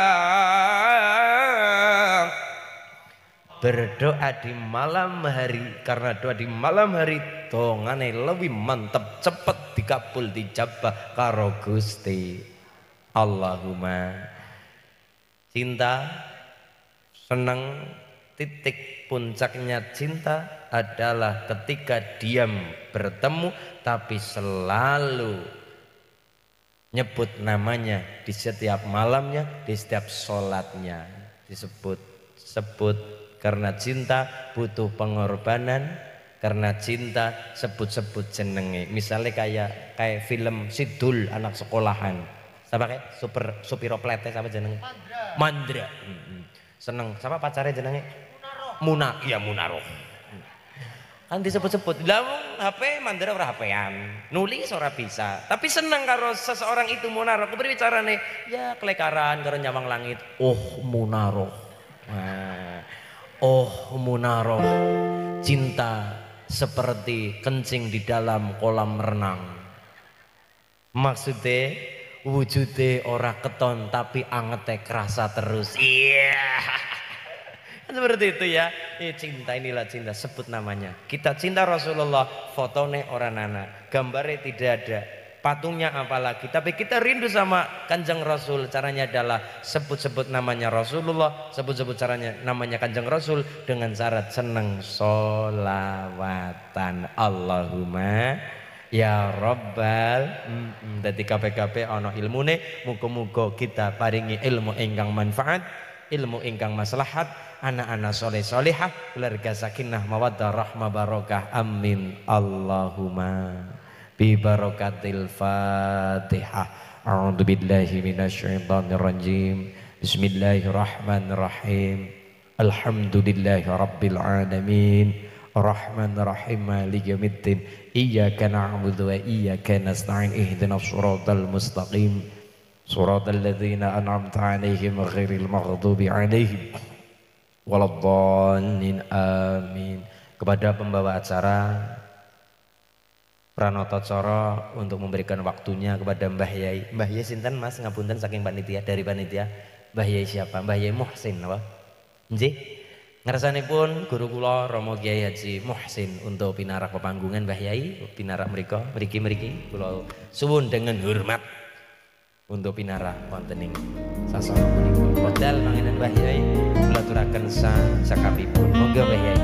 Berdoa di malam hari, karena doa di malam hari dongane lebih mantep, cepet dikabul dijabah karo Gusti. Allahumma. Cinta, senang, titik puncaknya cinta adalah ketika diam bertemu tapi selalu nyebut namanya di setiap malamnya, di setiap sholatnya disebut. Karena cinta butuh pengorbanan, karena cinta sebut-sebut jenenge. Misalnya kayak film Sidul anak sekolahan. Siapa kayak supiro plete siapa jenenge? Mandra. Seneng. Siapa pacarnya jenenge? Munaroh. Iya Munaroh. Kan disebut-sebut. Lah HP Mandra ora HP-an. Nulis ora bisa. Tapi seneng karo seseorang itu Munaroh. Kepriye carane? Ya kelekaran karo nyawang langit. Oh Munaroh. Nah. Oh Munaroh, cinta seperti kencing di dalam kolam renang. Maksudnya wujudnya ora keton tapi angete kerasa terus. Iya. Seperti itu ya. Cinta, inilah cinta, sebut namanya. Kita cinta Rasulullah, fotone orang nana, gambarnya tidak ada, patungnya apalagi, tapi kita rindu sama Kanjeng Rasul. Caranya adalah sebut-sebut namanya Rasulullah, sebut-sebut caranya namanya Kanjeng Rasul dengan syarat seneng solawatan. Allahumma ya Rabbal. Dadi KPKP ana ilmune, muga-muga kita paringi ilmu ingkang manfaat, ilmu ingkang maslahat, anak-anak soleh solehah, keluarga sakinah mawaddah rahmah barokah. Amin Allahumma. Bi barakatil Fatihah. A'udzu billahi minasyaitonir rajim. Bismillahirrahmanirrahim. Alhamdulillahi rabbil alamin. Arrahmanir rahim maliki yaumiddin. Iyyaka na'budu wa iyyaka nasta'in. Ihdinas shiratal mustaqim. Shiratal ladzina an'amta 'alaihim ghairil maghdubi 'alaihim waladdallin. Amin. Kepada pembawa acara Pranoto Coro untuk memberikan waktunya kepada Mbah Yai. Mbah Yai sinten Mas ngapunten saking panitia, dari panitia. Mbah Yai siapa? Mbah Yai Muhsin apa? Nggih. Ngarsanipun guru kula Romo Kiai Haji Muhsin untuk pinarak pepanggungan Mbah Yai, pinarak mriki kula suwun dengan hormat untuk pinarak wonten ing sasana punika. Modal manginan Mbah Yai kula aturaken sakapipun. Monggo Mbah Yai.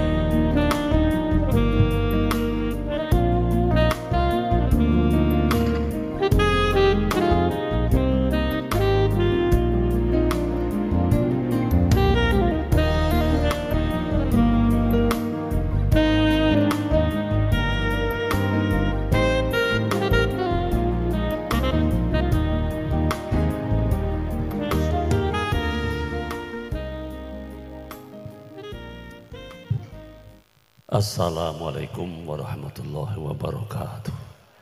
Assalamualaikum warahmatullahi wabarakatuh.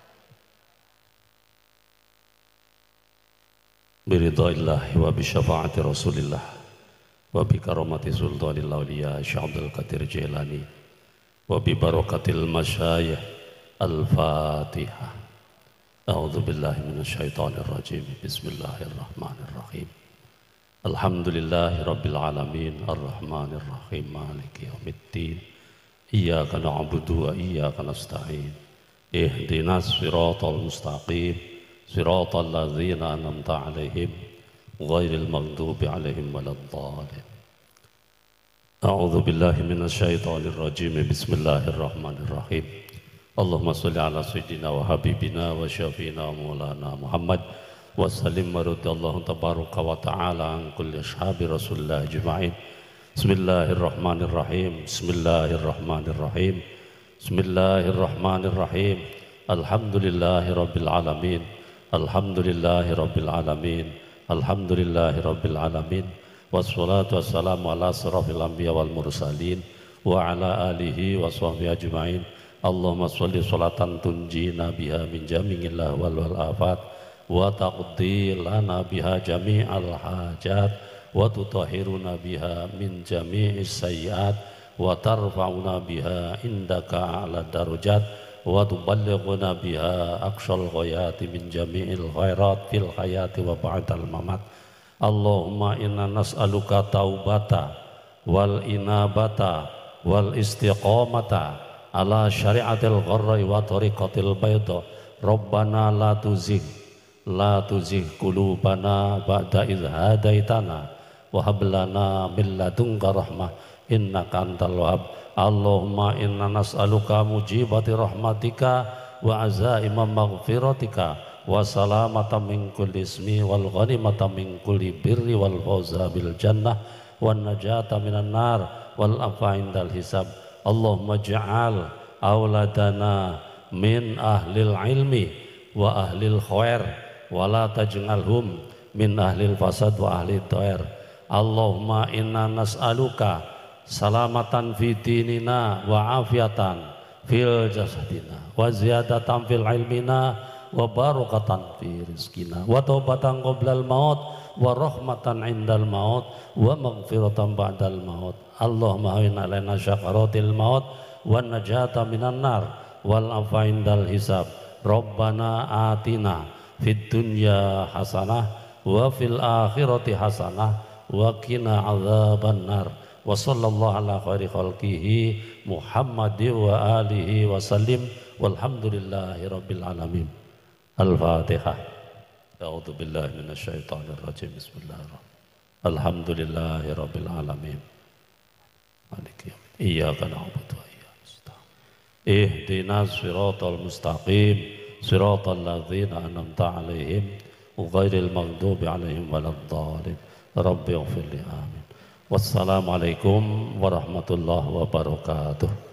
Biridaillahi wa bisyafaati Rasulillah wa bikaramati sultanil awliya Syekh Abdul Qadir Jailani wa bibarakatil masyayikh. Al-Fatihah. A'udzu billahi minasyaitonir rajim. Bismillahirrahmanirrahim. Alhamdulillahi rabbil alamin arrahmanir rahim maliki yaumiddin. Iyyaka na'budu wa iyyaka nasta'in. Ihdinas siratal mustaqim. Siratal ladzina an'amta 'alaihim ghairil maghdubi 'alaihim waladdallin. A'udzu billahi minasyaitonir rajim. Bismillahirrahmanirrahim. Allahumma shalli ala sayyidina wa habibina wa syafiina wa maulana Muhammad wa sallim wa radhiyallahu tabaraka wa ta'ala an kulli ashabi Rasulillah ajma'in. Bismillahirrahmanirrahim. Bismillahirrahmanirrahim. Bismillahirrahmanirrahim. Alhamdulillahi rabbil alamin. Alhamdulillahi rabbil alamin. Alhamdulillahi rabbil alamin. Wassalatu wassalamu ala asrafil anbiya wal mursalin wa ala alihi wa sahbihi ajma'in. Allahumma sholli sholatan tunjina biha min jami'il ahwal wal afat wa taqdi lana biha jami'al hajat wa tutahhiruna biha min jami'is sayyi'at wa tarfa'una biha indaka a'la darajat wa tuballighuna biha aqsal ghayati min jami'il khairat fil hayati wa ba'dal mamat. Allahumma inna nas'aluka taubata wal inabata wal istiqamata ala syari'atil gharri wa tariqatil bayda. Rabbana la tuzigh qulubana ba'da idh hadaitana wa hab lana min ladunka rahmah innaka antal wahhab. Allahumma inna nas'aluka mujibati rahmatika wa azaima maghfiratika wa salamata min kulli ismi wal ghanimata min kulli birri wal fawza bil jannah wan najata minan nar wal afa indal hisab. Allahumma ja'al auladana min ahlil ilmi wa ahlil khair wa la taj'alhum min ahlil fasad wa ahli dhair. Allahumma inna nas'aluka salamatan fi dinina wa afiatan fil jasadina wa ziyadatan fil ilmina wa barakatan fi rizkina wa taubatan qoblal maut wa rahmatan indal maut wa maghfiratan ba'dal maut. Allahumma hawin alaina syakaratil maut wa najata minan nar wal afa indal hisab. Rabbana atina fid dunya hasanah wa fil akhirati hasanah wa qina adzaban nar. Wa sallallahu ala khairi khalqihi Muhammadin wa alihi wa sallim walhamdulillahi rabbil alamin. Al-Fatihah. A'udzu billahi minasyaitonir rajim. Bismillahirrahmanirrahim. Alhamdulillahi rabbil alamin. Maliki yaumiddin. Iyyaka na'budu wa iyyaka nasta'in. Ihdinas siratal mustaqim. Siratal ladzina an'amta 'alaihim ghairil maghdubi 'alaihim waladdallin. Rabbi ighfirli amin. Wassalamualaikum warahmatullahi wabarakatuh.